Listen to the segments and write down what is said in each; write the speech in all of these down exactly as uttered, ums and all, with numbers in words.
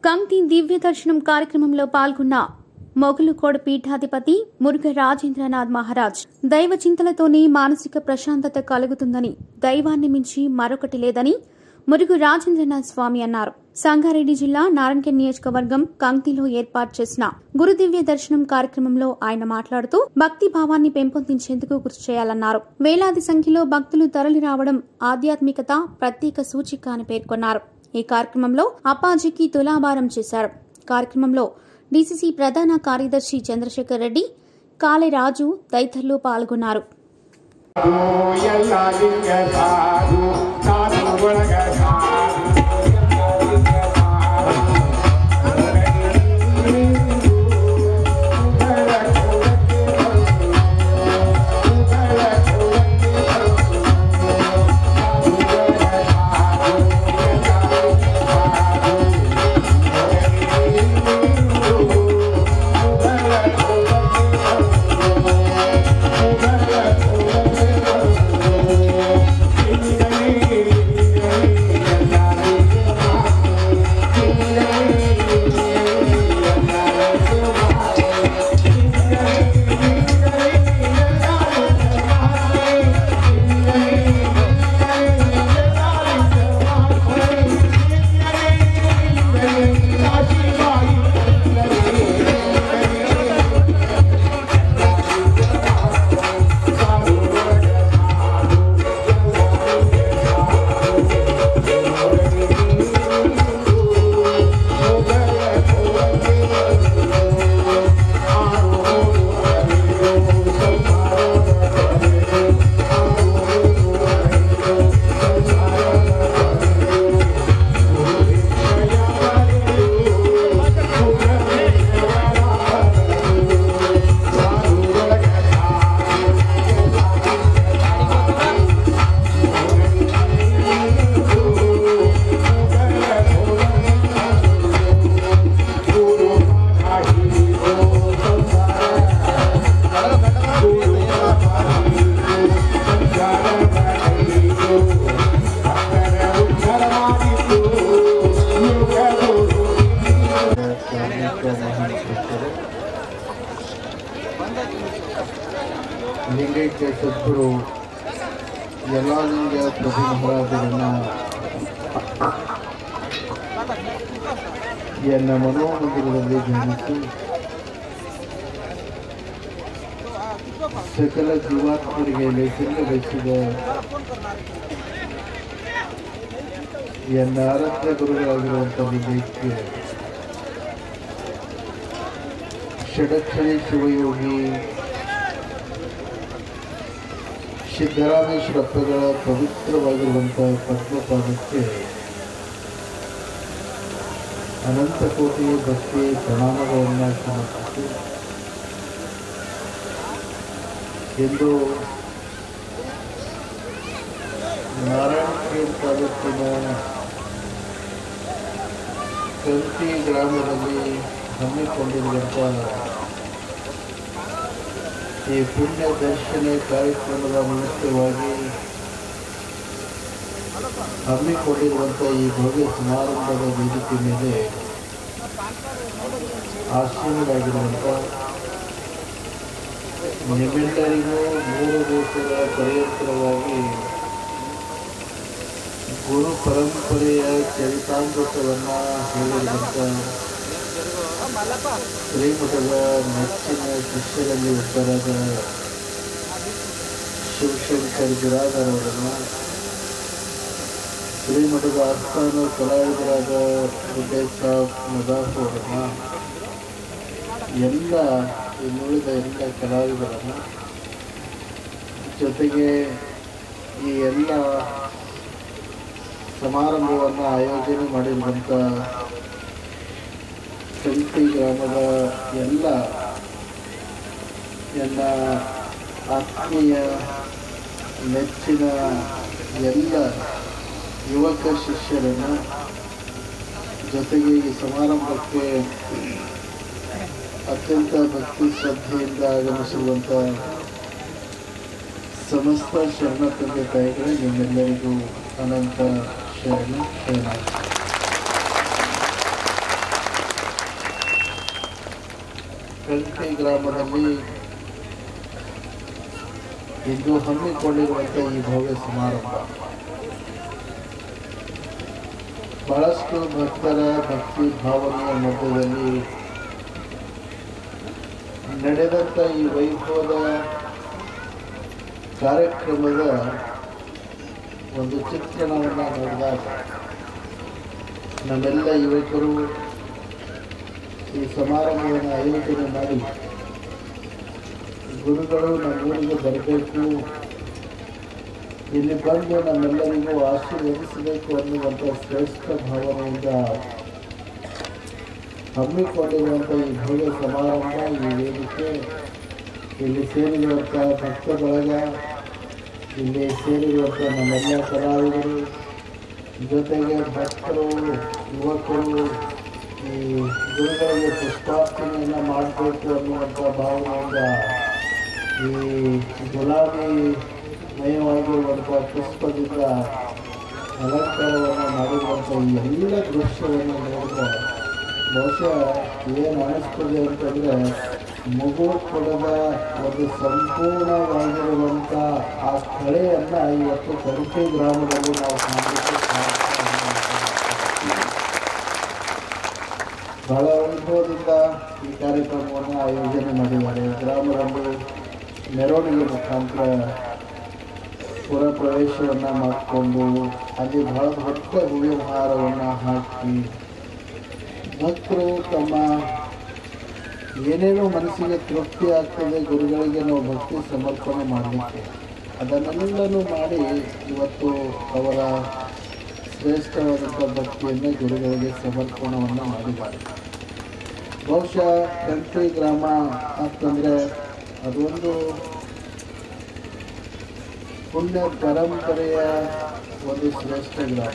కంక్తి దివ్య దర్శనం కార్యక్రమంలో పాల్గొన్న మొగలుకోడ పీఠాధిపతి మురుగ రాజేంద్రనాథ్ మహారాజ్ దైవ చింతలతోనే మానసిక ప్రశాంతత కలుగుతుందని, దైవాన్ని మించి మరొకటి లేదని మురుగు రాజేంద్రనాథ్ స్వామి అన్నారు. సంగారెడ్డి జిల్లా నారాయణఖేడ్ నియోజకవర్గం కంక్తిలో ఏర్పాటు చేసిన గురు దివ్య దర్శనం కార్యక్రమంలో ఆయన మాట్లాడుతూ భక్తి భావాన్ని పెంపొందించేందుకు కృషి చేయాలన్నారు. వేలాది సంఖ్యలో భక్తులు తరలి రావడం ఆధ్యాత్మికత ప్రత్యేక సూచిక అని పేర్కొన్నారు. ఈ కార్యక్రమంలో అప్పాజీకి తులాభారం చేశారు. కార్యక్రమంలో డీసీసీ ప్రధాన కార్యదర్శి చంద్రశేఖర్ రెడ్డి, కాళే రాజు తదితరులు పాల్గొన్నారు. ಲಿಂಗೈಕ್ಯ ಸದ್ಗುರು ಯಲ್ಲಾಲಿಂಗ ಪ್ರಭು ಮಹಾರಾಜರನ್ನ ಎನ್ನ ಮನೋಮಂದಿರದಲ್ಲಿ ಧ್ಯಾನಿಸಿ ಸಕಲ ಜೀವಾತ್ಮರಿಗೆ ಲೇಖನ ಬಯಸಿದ ಎನ್ನ ಆರಾಧ್ಯ ಗುರುಗಳಾಗಿರುವಂತಹ ಲಿಂಗೈಕ್ಯ ಷಡಕ್ಷರಿ ಶಿವಯೋಗಿ ಸಿದ್ದರಾಮೇಶ್ವರಪ್ಪಗಳ ಪವಿತ್ರವಾಗಿರುವಂತಹ ಪದ್ಮಪಾದಕ್ಕೆ ಅನಂತ ಕೋಟಿ ಭಕ್ತಿ ಪ್ರಣಾಮಗಳನ್ನು ಸಮರ್ಪಿಸಿ ಎಂದು ನಾರಾಯಣಖೇಡ್ ತಾಲೂಕಿನ ಕಂಕ್ತಿ ಗ್ರಾಮದಲ್ಲಿ ಹಮ್ಮಿಕೊಂಡಿರುವಂತಹ ಈ ಪುಣ್ಯ ದರ್ಶನ ಕಾರ್ಯಕ್ರಮದ ನಿಮಿತ್ತವಾಗಿ ಹಮ್ಮಿಕೊಂಡಿರುವಂತಹ ಈ ಭವ್ಯ ಸಮಾರಂಭದ ವೇದಿಕೆ ಮೇಲೆ ಆಸೀನರಾಗಿರುವಂಥ ನಿಮ್ಮೆಲ್ಲರಿಗೂ ಮೂರು ದಿವಸಗಳ ಪರ್ಯಂತರವಾಗಿ ಗುರು ಪರಂಪರೆಯ ಚರಿತಾಮೃತವನ್ನು ಹೇಳಿರುವಂಥ ಶ್ರೀಮಠದ ನೆಚ್ಚಿನ ಶಿಷ್ಯರಲ್ಲಿ ಒಬ್ಬರಾದ ಶಿವಶಂಕರ್ ಬಿರಾದರ್ ಅವರನ್ನು, ಶ್ರೀಮಠದ ಆಸ್ಥಾನ ಕಲಾವಿದರಾದ ಉದಯ್ ಸಾಬ್ ನದಾಫ್ ಅವರನ್ನು, ಎಲ್ಲ ಇನ್ನುಳಿದ ಎಲ್ಲ ಕಲಾವಿದರನ್ನು, ಜೊತೆಗೆ ಈ ಎಲ್ಲ ಸಮಾರಂಭವನ್ನು ಆಯೋಜನೆ ಮಾಡಿರುವಂಥ ಕಂಕ್ತಿ ಗ್ರಾಮದ ಎಲ್ಲ ಎಲ್ಲ ಆತ್ಮೀಯ ನೆಚ್ಚಿನ ಎಲ್ಲ ಯುವಕ ಶಿಷ್ಯರನ್ನು, ಜೊತೆಗೆ ಈ ಸಮಾರಂಭಕ್ಕೆ ಅತ್ಯಂತ ಭಕ್ತಿ ಶ್ರದ್ಧೆಯಿಂದ ಆಗಮಿಸಿರುವಂಥ ಸಮಸ್ತ ಶರಣ ತಂದೆ ತಾಯಿಗಳೇ ನಿಮ್ಮೆಲ್ಲರಿಗೂ ಅನಂತ ಶರಣ ಶರಣ. ಕಂಠಿ ಗ್ರಾಮದಲ್ಲಿ ಇಂದು ಹಮ್ಮಿಕೊಂಡಿರುವಂಥ ಈ ಭವ್ಯ ಸಮಾರಂಭ ಬಹಳಷ್ಟು ಭಕ್ತರ ಭಕ್ತಿ ಭಾವನೆಯ ಮಧ್ಯದಲ್ಲಿ ನಡೆದಂಥ ಈ ವೈಭವದ ಕಾರ್ಯಕ್ರಮದ ಒಂದು ಚಿತ್ರಣವನ್ನು ನೋಡಿದಾಗ ನಮ್ಮೆಲ್ಲ ಯುವಕರು ಈ ಸಮಾರಂಭವನ್ನು ಆಯೋಜನೆ ಮಾಡಿ ಗುರುಗಳು ನಮ್ಮೂರಿಗೆ ಬರಬೇಕು, ಇಲ್ಲಿ ಬಂದು ನಮ್ಮೆಲ್ಲರಿಗೂ ಆಶೀರ್ವದಿಸಬೇಕು ಅನ್ನುವಂಥ ಶ್ರೇಷ್ಠ ಭಾವನೆಯಿಂದ ಹಮ್ಮಿಕೊಂಡಿರುವಂಥ ಈ ಭವ್ಯ ಸಮಾರಂಭ, ಈ ವೇದಿಕೆ, ಇಲ್ಲಿ ಸೇರಿರುವಂಥ ಭಕ್ತ ಬಳಗ, ಇಲ್ಲಿ ಸೇರಿರುವಂಥ ನಮ್ಮೆಲ್ಲ ಕಲಾವಿದರು, ಜೊತೆಗೆ ಭಕ್ತರು, ಯುವಕರು ಈ ಗುರುಗಳಿಗೆ ಪುಷ್ಪಾರ್ಚನೆಯನ್ನು ಮಾಡಬೇಕು ಅನ್ನುವಂಥ ಭಾವನೆಯಿಂದ ಈ ಗುಲಾಬಿ ಮಯವಾಗಿರುವಂಥ ಪುಷ್ಪದಿಂದ ಅಲಂಕಾರವನ್ನು ಮಾಡಿರುವಂಥ ಈ ಎಲ್ಲ ದೃಶ್ಯವನ್ನು ನೋಡಿದ್ರೆ ಬಹುಶಃ ಏನು ಅನಿಸ್ತದೆ ಅಂತಂದರೆ ಮಗು ಕೊಡದ ಒಂದು ಸಂಪೂರ್ಣವಾಗಿರುವಂಥ ಆ ಸ್ಥಳೆಯನ್ನು ಇವತ್ತು ಕಂಠಿ ಗ್ರಾಮದಲ್ಲಿ ನಾವು ಕಾಣಲಿಕ್ಕೆ ಬಹಳ ವೈಭವದಿಂದ ಈ ಕಾರ್ಯಕ್ರಮವನ್ನು ಆಯೋಜನೆ ಮಾಡಿದ್ದಾರೆ. ಗ್ರಾಮದಲ್ಲಿ ಮೆರವಣಿಗೆ ಮುಖಾಂತರ ಪುರ ಪ್ರವೇಶವನ್ನು ಮಾಡಿಕೊಂಡು ಅಲ್ಲಿ ಬಹಳ ದೊಡ್ಡ ಹೂವಿನ ಹಾರವನ್ನು ಹಾಕಿ ಭಕ್ತರು ತಮ್ಮ ಏನೇನೋ ಮನಸ್ಸಿಗೆ ತೃಪ್ತಿ ಆಗ್ತದೆ ಗುರುಗಳಿಗೆ ನಾವು ಭಕ್ತಿ ಸಮರ್ಪಣೆ ಮಾಡಲಿಕ್ಕೆ ಅದನ್ನೆಲ್ಲನೂ ಮಾಡಿ ಇವತ್ತು ಅವರ ಶ್ರೇಷ್ಠವಾದಂಥ ಭಕ್ತಿಯನ್ನು ಗುರುಗಳಿಗೆ ಸಮರ್ಪಣವನ್ನು ಮಾಡಿದ್ದಾರೆ. ಬಹುಶಃ ಕಂಠಿ ಗ್ರಾಮ ಅಂತಂದರೆ ಅದೊಂದು ಪುಣ್ಯ ಪರಂಪರೆಯ ಒಂದು ಶ್ರೇಷ್ಠ ಗ್ರಾಮ.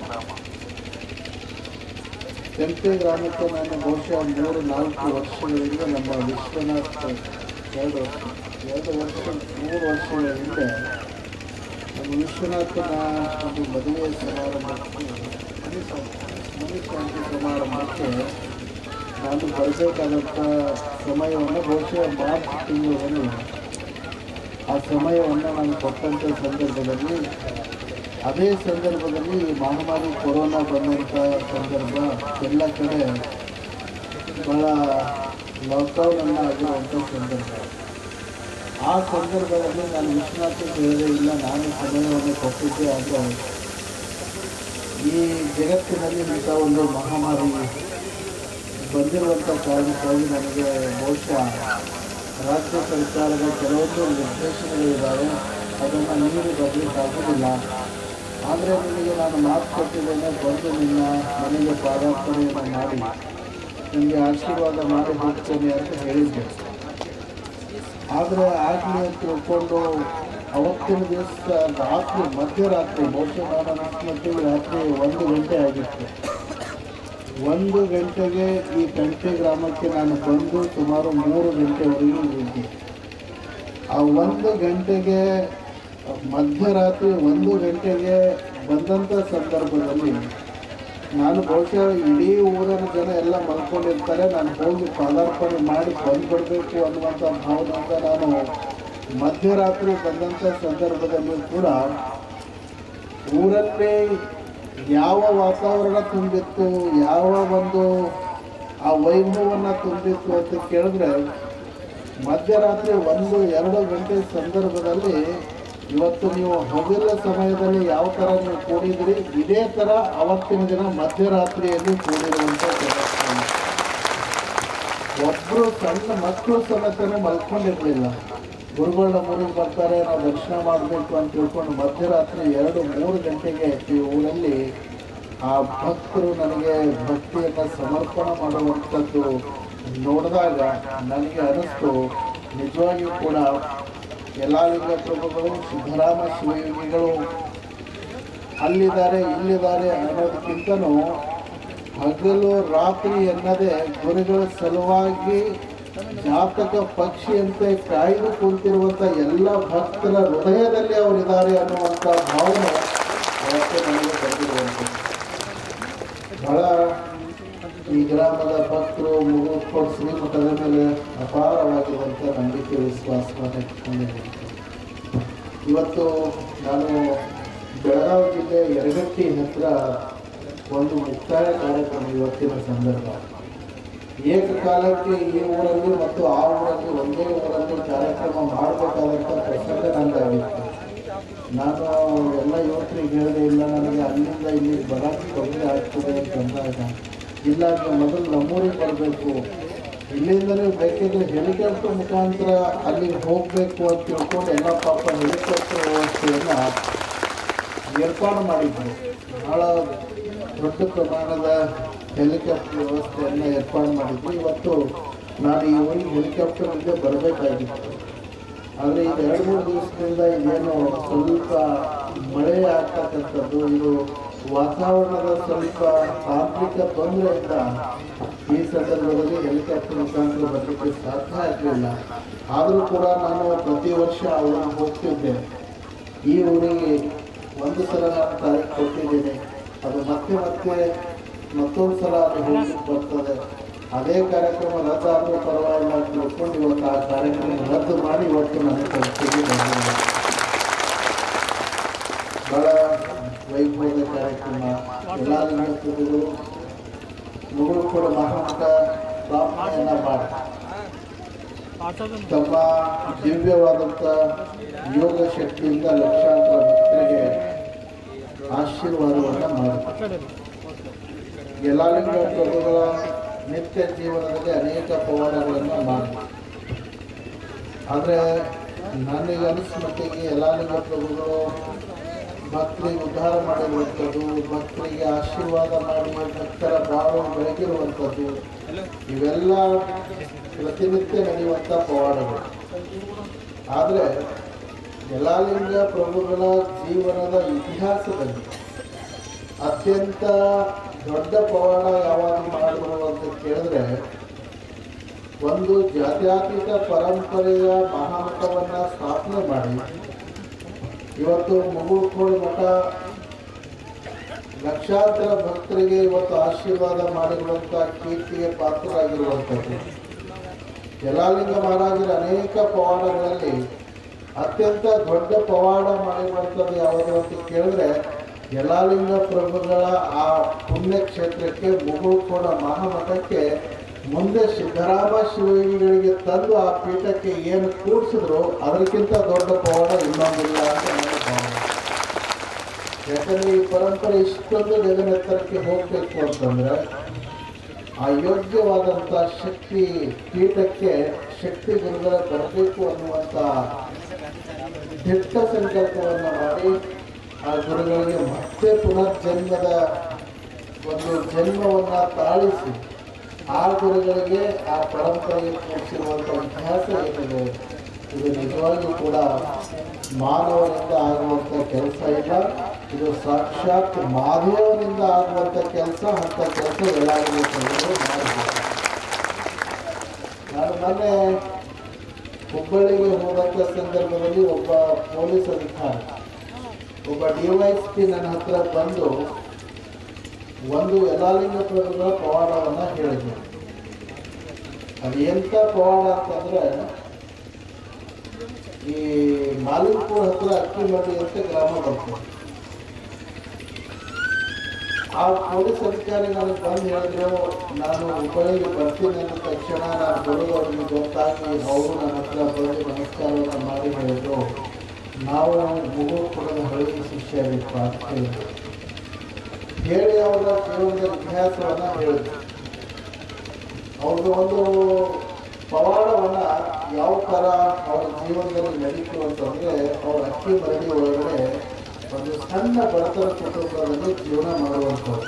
ಕಂಠಿ ಗ್ರಾಮಕ್ಕೆ ನಾನು ಬಹುಶಃ ಮೂರು ನಾಲ್ಕು ವರ್ಷಗಳಿಂದ ನಮ್ಮ ವಿಶ್ವನಾಥ್ ಎರಡು ವರ್ಷ ಎರಡು ವರ್ಷ ಮೂರು ವರ್ಷಗಳ ಹಿಂದೆ ನಮ್ಮ ವಿಶ್ವನಾಥನ ಒಂದು ಮದುವೆ ಸಮಾರಂಭಕ್ಕೆ ಮನುಶಾಂತಿ ಸಮಾರಂಭಕ್ಕೆ ನಾನು ಬರಬೇಕಾದಂಥ ಸಮಯವನ್ನು ಬಹುಶಃ ಮಾರ್ಚ್ ತಿಂಗಳಲ್ಲಿ ಆ ಸಮಯವನ್ನು ನಾನು ಕೊಟ್ಟಂಥ ಸಂದರ್ಭದಲ್ಲಿ ಅದೇ ಸಂದರ್ಭದಲ್ಲಿ ಈ ಮಹಾಮಾರಿ ಕೊರೋನಾ ಬಂದಂಥ ಸಂದರ್ಭ ಎಲ್ಲ ಕಡೆ ಭಾಳ ಲಾಕ್ಡೌನನ್ನು ಆಗಿರುವಂಥ ಸಂದರ್ಭ. ಆ ಸಂದರ್ಭದಲ್ಲಿ ನಾನು ವಿಶ್ವನಾಥಕ್ಕೆ ಹೇಳಿದೆ, ಇಲ್ಲ ನಾನು ಸಮಯವನ್ನು ಕೊಟ್ಟಿದ್ದೆ, ಆದರೆ ಈ ಜಗತ್ತಿನಲ್ಲಿ ಇಂಥ ಒಂದು ಮಹಾಮಾರಿ ಬಂದಿರುವಂಥ ಕಾರಣಕ್ಕಾಗಿ ನನಗೆ ಬಹುಶಃ ರಾಜ್ಯ ಸರ್ಕಾರದ ಕೆಲವೊಂದು ನಿರ್ದೇಶನಗಳಿದ್ದಾವೆ, ಅದನ್ನು ನೀರು ಬರಲಿಕ್ಕಾಗೋದಿಲ್ಲ. ಆದರೆ ನಿಮಗೆ ನಾನು ಮಾತು ಕೊಟ್ಟಿದ್ದೇನೆ, ಬಂದು ನಿನ್ನ ಮನೆಗೆ ಪಾದಾರ್ಪಣೆಯನ್ನು ಮಾಡಿ ನಿಮಗೆ ಆಶೀರ್ವಾದ ಮಾಡಿ ಹೋಗ್ತೇನೆ ಅಂತ ಹೇಳಿದ್ದೆ. ಆದರೆ ಆಗಲಿ ಅಂತ ತಿಳ್ಕೊಂಡು ಅವತ್ತಿನ ದಿವಸ ರಾತ್ರಿ ಮಧ್ಯರಾತ್ರಿ ಬಹುಶಃ ನಾನು ಮಟ್ಟಿಗೆ ರಾತ್ರಿ ಒಂದು ಗಂಟೆ ಆಗಿತ್ತು. ಒಂದು ಗಂಟೆಗೆ ಈ ಕಂಠಿ ಗ್ರಾಮಕ್ಕೆ ನಾನು ಬಂದು ಸುಮಾರು ಮೂರು ಗಂಟೆವರೆಗೂ ಇದ್ದೆ. ಆ ಒಂದು ಗಂಟೆಗೆ ಮಧ್ಯರಾತ್ರಿ ಒಂದು ಗಂಟೆಗೆ ಬಂದಂಥ ಸಂದರ್ಭದಲ್ಲಿ ನಾನು ಬಹುಶಃ ಇಡೀ ಊರಿನ ಜನ ಎಲ್ಲ ಮಲ್ಕೊಂಡಿರ್ತಾರೆ, ನಾನು ಹೋಗಿ ಪಾದಾರ್ಪಣೆ ಮಾಡಿ ಬಂದುಬಿಡಬೇಕು ಅನ್ನುವಂಥ ಭಾವನೆಯಿಂದ ನಾನು ಮಧ್ಯರಾತ್ರಿ ಬಂದಂಥ ಸಂದರ್ಭದಲ್ಲೂ ಕೂಡ ಊರಲ್ಲಿ ಯಾವ ವಾತಾವರಣ ತುಂಬಿತ್ತು, ಯಾವ ಒಂದು ಆ ವೈಭವವನ್ನು ತುಂಬಿತ್ತು ಅಂತ ಕೇಳಿದ್ರೆ ಮಧ್ಯರಾತ್ರಿ ಒಂದು ಎರಡು ಗಂಟೆ ಸಂದರ್ಭದಲ್ಲಿ ಇವತ್ತು ನೀವು ಹಗಲ ಸಮಯದಲ್ಲಿ ಯಾವ ಥರ ನೀವು ಕೂಡಿದ್ರಿ, ಇದೇ ಥರ ಅವತ್ತಿನ ದಿನ ಮಧ್ಯರಾತ್ರಿಯಲ್ಲಿ ಕೂಡಿರುವಂಥ ಜಗತ್ತು. ಒಬ್ಬರು ಸಣ್ಣ ಮಕ್ಕಳು ಸಮೇತನೇ ಮಲ್ಕೊಂಡಿರಲಿಲ್ಲ. ಗುರುಗಳು ನಮ್ಮೂರಿಗೆ ಬರ್ತಾರೆ, ನಾವು ದರ್ಶನ ಮಾಡಬೇಕು ಅಂತ ತಿಳ್ಕೊಂಡು ಮಧ್ಯರಾತ್ರಿ ಎರಡು ಮೂರು ಗಂಟೆಗೆ ಈ ಊರಲ್ಲಿ ಆ ಭಕ್ತರು ನನಗೆ ಭಕ್ತಿಯನ್ನು ಸಮರ್ಪಣೆ ಮಾಡುವಂಥದ್ದು ನೋಡಿದಾಗ ನನಗೆ ಅನ್ನಿಸ್ತು, ನಿಜವಾಗಿಯೂ ಕೂಡ ಯಲ್ಲಾಲಿಂಗ ಪ್ರಭುಗಳು, ಸಿದ್ದರಾಮ ಶಿವಯೋಗಿಗಳು ಅಲ್ಲಿದ್ದಾರೆ ಇಲ್ಲಿದ್ದಾರೆ ಅನ್ನೋದಕ್ಕಿಂತನೂ ಹಗಲು ರಾತ್ರಿ ಎನ್ನದೇ ಗುರುಗಳ ಸಲುವಾಗಿ ಜಾತಕ ಪಕ್ಷಿಯಂತೆ ಕಾಯ್ದು ಕುಳಿತಿರುವಂಥ ಎಲ್ಲ ಭಕ್ತರ ಹೃದಯದಲ್ಲಿ ಅವರಿದ್ದಾರೆ ಅನ್ನುವಂಥ ಭಾವನೆ ಅವತ್ತು ನನಗೆ ಬಂದಿರುವಂಥದ್ದು. ಬಹಳ ಈ ಗ್ರಾಮದ ಭಕ್ತರು ಮುಗುಳ್ಕೋಡು ಶ್ರೀಮಠದ ಮೇಲೆ ಅಪಾರವಾಗಿರುವಂಥ ನಂಬಿಕೆ ವಿಶ್ವಾಸವನ್ನು ಇಟ್ಕೊಂಡಿದ್ದೀನಿ. ಇವತ್ತು ನಾನು ಬೆಳಗಾವಿ ಜಿಲ್ಲೆ ಯರಗಟ್ಟಿ ಹತ್ತಿರ ಒಂದು ಮುಕ್ತಾಯ ಕಾರ್ಯಕ್ರಮ ಇವತ್ತಿನ ಸಂದರ್ಭ. ಏಕಕಾಲಕ್ಕೆ ಈ ಊರಲ್ಲಿ ಮತ್ತು ಆ ಊರಲ್ಲಿ ಒಂದೇ ಊರಲ್ಲಿ ಕಾರ್ಯಕ್ರಮ ಮಾಡಬೇಕಾದಂಥ ಪ್ರಸಂಗ ನನಗಾಗಿತ್ತು. ನಾನು ಎಲ್ಲ ಯುವಕರಿಗೆ ಹೇಳಿದೆ, ಇಲ್ಲ ನನಗೆ ಅಲ್ಲಿಂದ ಇಲ್ಲಿ ಬರೋಕ್ಕೆ ತೊಂದರೆ ಆಗ್ತದೆ ಅಂತಂದಾಗ, ಇಲ್ಲ ನೀವು ಮೊದಲು ನಮ್ಮೂರಿಗೆ ಬರಬೇಕು, ಇಲ್ಲಿಂದ ನೀವು ಬೇಕಿದ್ರೆ ಹೆಲಿಕಾಪ್ಟರ್ ಮುಖಾಂತರ ಅಲ್ಲಿಗೆ ಹೋಗಬೇಕು ಅಂತ ತಿಳ್ಕೊಂಡು ಎಲ್ಲ ಪಾಪ ಹೆಲಿಕಾಪ್ಟರ್ ವ್ಯವಸ್ಥೆಯನ್ನು ಏರ್ಪಾಡು ಮಾಡಿದ್ರು. ಭಾಳ ದೊಡ್ಡ ಪ್ರಮಾಣದ ಹೆಲಿಕಾಪ್ಟರ್ ವ್ಯವಸ್ಥೆಯನ್ನು ಏರ್ಪಾಡು ಮಾಡಿದ್ವಿ. ಇವತ್ತು ನಾನು ಈ ಊರಿಗೆ ಹೆಲಿಕಾಪ್ಟರ್ನಿಂದ ಬರಬೇಕಾಗಿತ್ತು. ಆದರೆ ಈಗ ಎರಡು ಮೂರು ದಿವಸದಿಂದ ಇದೇನು ಸ್ವಲ್ಪ ಮಳೆ ಆಗ್ತಕ್ಕಂಥದ್ದು, ಇದು ವಾತಾವರಣದ ಸ್ವಲ್ಪ ತಾಂತ್ರಿಕ ತೊಂದರೆಯಿಂದ ಈ ಸಂದರ್ಭದಲ್ಲಿ ಹೆಲಿಕಾಪ್ಟರ್ ಮುಖಾಂತರ ಬರಲಿಕ್ಕೆ ಸಾಧ್ಯ ಆಗಲಿಲ್ಲ. ಆದರೂ ಕೂಡ ನಾನು ಪ್ರತಿ ವರ್ಷ ಆ ಊರಿಗೆ ಹೋಗ್ತಿದ್ದೆ. ಈ ಊರಿಗೆ ಒಂದು ಸಲ ನಾನು ತಾರೀಕು ಕೊಟ್ಟಿದ್ದೇನೆ, ಅದು ಮತ್ತೆ ಮತ್ತೆ ಮತ್ತೊಂದು ಸಲ ಅಲ್ಲಿ ಹೋಗ್ಲಿಕ್ಕೆ ಬರ್ತದೆ. ಅದೇ ಕಾರ್ಯಕ್ರಮ ರದ್ದು ಆದರೂ ಪರವಾಗಿಲ್ಲ ಅಂತ ತಿಳ್ಕೊಂಡು ಇವತ್ತು ಆ ಕಾರ್ಯಕ್ರಮ ರದ್ದು ಮಾಡಿ ಇವತ್ತು ನನಗೆ ತಲುಪಿಗೆ ಬಂದಿದೆ. ಬಹಳ ವೈಭವದ ಕಾರ್ಯಕ್ರಮ. ಎಲ್ಲ ಲಿಂಗಗಳು ಮುಗುಳ್ಕೋಡು ಮಹಾಮಠ ಪ್ರಾರ್ಥನೆಯನ್ನ ಮಾಡಿ ತಮ್ಮ ದಿವ್ಯವಾದಂಥ ಯೋಗ ಶಕ್ತಿಯಿಂದ ಲಕ್ಷಾಂತರ ಭಕ್ತರಿಗೆ ಆಶೀರ್ವಾದವನ್ನು ಮಾಡಿದ್ದಾರೆ. ಯಲ್ಲಾಲಿಂಗ ಪ್ರಭುಗಳ ನಿತ್ಯ ಜೀವನದಲ್ಲಿ ಅನೇಕ ಪವಾಡಗಳನ್ನು ಮಾಡಿ, ಆದರೆ ನನಗೆ ಅನಿಸಿದ ಮಟ್ಟಿಗೆ ಯಲ್ಲಾಲಿಂಗ ಪ್ರಭುಗಳು ಭಕ್ತರಿಗೆ ಉದ್ಧಾರ ಮಾಡಿರುವಂಥದ್ದು, ಭಕ್ತರಿಗೆ ಆಶೀರ್ವಾದ ಮಾಡಿ ಭಕ್ತರ ಬಾಳು ಬೆಳಗಿರುವಂಥದ್ದು, ಇವೆಲ್ಲ ಪ್ರತಿನಿತ್ಯ ನಡೆಯುವಂಥ ಪವಾಡಗಳು. ಆದರೆ ಯಲ್ಲಾಲಿಂಗ ಪ್ರಭುಗಳ ಜೀವನದ ಇತಿಹಾಸದಲ್ಲಿ ಅತ್ಯಂತ ದೊಡ್ಡ ಪವಾಡ ಯಾವಾಗ ಮಾಡಿದ್ರು ಅಂತ ಕೇಳಿದ್ರೆ, ಒಂದು ಜಾತ್ಯತೀತ ಪರಂಪರೆಯ ಮಹಾಮಠವನ್ನು ಸ್ಥಾಪನೆ ಮಾಡಿ ಇವತ್ತು ಮುಗುಳ್ಕೋಡು ಮಠ ಲಕ್ಷಾಂತರ ಭಕ್ತರಿಗೆ ಇವತ್ತು ಆಶೀರ್ವಾದ ಮಾಡಿರುವಂಥ ಕೀರ್ತಿಗೆ ಪಾತ್ರರಾಗಿರುವಂಥದ್ದು. ಯಲ್ಲಾಲಿಂಗ ಮಹಾರಾಜರ ಅನೇಕ ಪವಾಡಗಳಲ್ಲಿ ಅತ್ಯಂತ ದೊಡ್ಡ ಪವಾಡ ಮಾಡಿರುವಂಥದ್ದು ಯಾವುದು ಅಂತ ಕೇಳಿದ್ರೆ, ಯಲ್ಲಾಲಿಂಗ ಪ್ರಭುಗಳ ಆ ಪುಣ್ಯಕ್ಷೇತ್ರಕ್ಕೆ ಮುಗುಳ್ಕೋಡು ಮಹಾಮಠಕ್ಕೆ ಮುಂದೆ ಸಿದ್ದರಾಮ ಶಿವಯೋಗಿಗಳಿಗೆ ತಂದು ಆ ಪೀಠಕ್ಕೆ ಏನು ಕೂಡಿಸಿದ್ರು ಅದಕ್ಕಿಂತ ದೊಡ್ಡ ಪವಾಡ ಇನ್ನೊಂದಿಲ್ಲ ಅಂತ ನನ್ನ ಭಾವನೆ. ಯಾಕಂದರೆ ಈ ಪರಂಪರೆ ಇಷ್ಟೊಂದು ಗಗನೆತ್ತರಕ್ಕೆ ಹೋಗಬೇಕು ಅಂತಂದರೆ ಆ ಯೋಗ್ಯವಾದಂಥ ಶಕ್ತಿ ಪೀಠಕ್ಕೆ ಶಕ್ತಿ ಗುರುಗಳ ಬರಬೇಕು ಅನ್ನುವಂಥ ದಿಟ್ಟ ಸಂಕಲ್ಪವನ್ನು ಮಾಡಿ ಆ ಗುರುಗಳಿಗೆ ಮತ್ತೆ ಪುನರ್ಜನ್ಮದ ಒಂದು ಜನ್ಮವನ್ನು ತಾಳಿಸಿ ಆ ಗುರುಗಳಿಗೆ ಆ ಪರಂಪರೆಗೆ ಕೂಡಿಸಿರುವಂಥ ಇತಿಹಾಸ ಏನಿದೆ, ಇದು ನಿಜವಾಗಿಯೂ ಕೂಡ ಮಾನವನಿಂದ ಆಗುವಂಥ ಕೆಲಸ ಇಲ್ಲ, ಇದು ಸಾಕ್ಷಾತ್ ಮಾಧವನಿಂದ ಆಗುವಂಥ ಕೆಲಸ. ಅಂಥ ಕೆಲಸ ಎಲ್ಲಾಗಬೇಕು ಮಾಡಿದೆ. ನಾನು ಮೊನ್ನೆ ಹುಬ್ಬಳ್ಳಿಗೆ ಹೋದಂಥ ಸಂದರ್ಭದಲ್ಲಿ ಒಬ್ಬ ಪೊಲೀಸ್ ಅಧಿಕಾರಿ, ಒಬ್ಬ ಡಿ ವೈ ಎಸ್ ಪಿ ನನ್ನ ಹತ್ರ ಬಂದು ಒಂದು ಯಲ್ಲಾಲಿಂಗ ಪ್ರಭುಗಳ ಪವಾಡವನ್ನು ಹೇಳಿದ್ರು. ಅದು ಎಂಥ ಪವಾಡ ಅಂತಂದರೆ, ಈ ಮಾಲಿಕ್ಪುರ ಹತ್ರ ಅಕ್ಕಿಮಡಿ ಅಂತ ಗ್ರಾಮ ಬರ್ತದೆ. ಆ ಪೊಲೀಸ್ ಅಧಿಕಾರಿ ನನಗೆ ಬಂದು ಹೇಳಿದ್ರು, ನಾನು ಹುಬ್ಬಳ್ಳಿಗೆ ಬರ್ತೀನಿ ಅಂದ ತಕ್ಷಣ ನಾನು ಬರೋದು ಅವ್ರಿಗೆ ಗೊತ್ತಾಗಿ ಅವರು ನನ್ನ ಹತ್ರ ಬಂದು ನಮಸ್ಕಾರವನ್ನು ಮಾಡಿ ಹೇಳಿದ್ರು, ನಾವು ಮುಗುಳ್ಕೋಡದ ಹಳ್ಳಿ ಶಿಷ್ಯರಿಪ್ಪ ಅಂತ ಹೇಳಿದ್ರು. ಹೇಳಿ ಅವರ ಜೀವನದ ಇತಿಹಾಸವನ್ನು ಹೇಳಿದ್ರು. ಅವ್ರದ್ದು ಒಂದು ಪವಾಡವನ್ನು ಯಾವ ಥರ ಅವರ ಜೀವನದಲ್ಲಿ ನಡೀತು ಅಂತಂದರೆ, ಅವ್ರ ಅಕ್ಕಿ ಮರಡಿ ಒಳಗಡೆ ಒಂದು ಸಣ್ಣ ಬಡತನ ಕುಟುಂಬದಲ್ಲಿ ಜೀವನ ಮಾಡುವಂಥವ್ರು.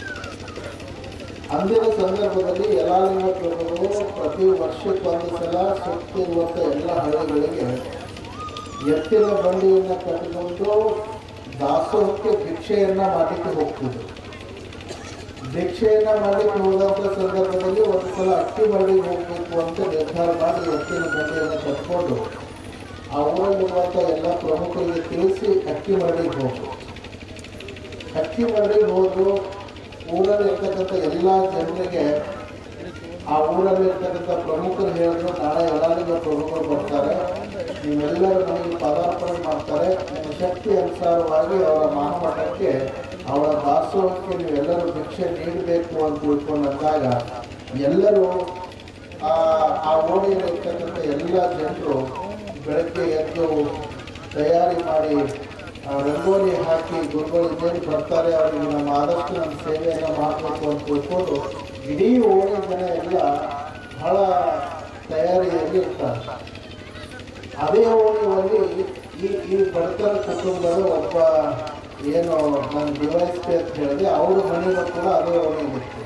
ಅಂದಿನ ಸಂದರ್ಭದಲ್ಲಿ ಯಲ್ಲಾಲಿಂಗ ಪ್ರಭುಗಳು ಪ್ರತಿ ವರ್ಷಕ್ಕೊಂದು ಸಲ ಸುತ್ತಿರುವಂಥ ಎಲ್ಲ ಹಳ್ಳಿಗಳಿಗೆ ಎತ್ತಿನ ಬಂಡಿಯನ್ನು ಕಟ್ಟಿಕೊಂಡು ದಾಸೋಹಕ್ಕೆ ಭಿಕ್ಷೆಯನ್ನು ಮಾಡಲಿಕ್ಕೆ ಹೋಗ್ತಿದ್ರು. ಭಿಕ್ಷೆಯನ್ನು ಮಾಡಲಿಕ್ಕೆ ಹೋದಂಥ ಸಂದರ್ಭದಲ್ಲಿ ಒಂದು ಸಲ ಅಕ್ಕಿ ಮರಡಿಗೆ ಹೋಗಬೇಕು ಅಂತ ನಿರ್ಧಾರ ಮಾಡಿ ಎತ್ತಿನ ಬಂಡಿಯನ್ನು ಕಟ್ಕೊಂಡು ಆ ಊರಲ್ಲಿರುವಂಥ ಎಲ್ಲ ಪ್ರಮುಖರಿಗೆ ತಿಳಿಸಿ ಅಕ್ಕಿ ಮರಡಿಗೆ ಹೋದ್ರು. ಅಕ್ಕಿ ಮರಡಿಗೆ ಹೋದ್ರು. ಊರಲ್ಲಿ ಇರ್ತಕ್ಕಂಥ ಎಲ್ಲ ಜನರಿಗೆ ಆ ಊರಲ್ಲಿ ಇರ್ತಕ್ಕಂಥ ಪ್ರಮುಖರು ಹೇಳಿದ್ರು ನಾಳೆ ಎಲ್ಲರಿಗೂ ಪ್ರಮುಖರು ಬರ್ತಾರೆ, ನೀವೆಲ್ಲರೂ ಮನೆಗೆ ಪದಾರ್ಪಣೆ ಮಾಡ್ತಾರೆ, ನಿಮ್ಮ ಶಕ್ತಿ ಅನುಸಾರವಾಗಿ ಅವರ ಮಾನಮಠಕ್ಕೆ ಅವರ ದಾಸೋಹಕ್ಕೆ ನೀವೆಲ್ಲರೂ ಭಿಕ್ಷೆ ನೀಡಬೇಕು ಅಂತ ತಿಳ್ಕೊಂಡಂದಾಗ ಎಲ್ಲರೂ ಆ ಆ ಓಣಿಯಲ್ಲಿರ್ತಕ್ಕಂಥ ಎಲ್ಲ ಜನರು ಬೆಳಗ್ಗೆ ಎದ್ದು ತಯಾರಿ ಮಾಡಿ ರಂಗೋಲಿ ಹಾಕಿ ಗುರುಗಳು ಇನ್ನೇನು ಬರ್ತಾರೆ ಅವರಿಗೆ ನಮ್ಮ ಆದಷ್ಟು ನಮ್ಮ ಸೇವೆಯನ್ನು ಮಾಡಬೇಕು ಅಂತ ತಿಳ್ಕೊಂಡು ಇಡೀ ಓಣಿ ಜನ ಎಲ್ಲ ಬಹಳ ತಯಾರಿಯಲ್ಲಿ ಇರ್ತಾರೆ. ಅದೇ ಓಣಿಯಲ್ಲಿ ಈ ಈ ಬಡತನ ಕುಟುಂಬದ ಒಬ್ಬ ಏನು ನನ್ನ ಡಿವೈಸ್ಗೆ ಅಂತ ಹೇಳಿದೆ ಅವ್ರ ಮನೆಯಲ್ಲೂ ಕೂಡ ಅದೇ ಓಣಿಯಲ್ಲಿತ್ತು.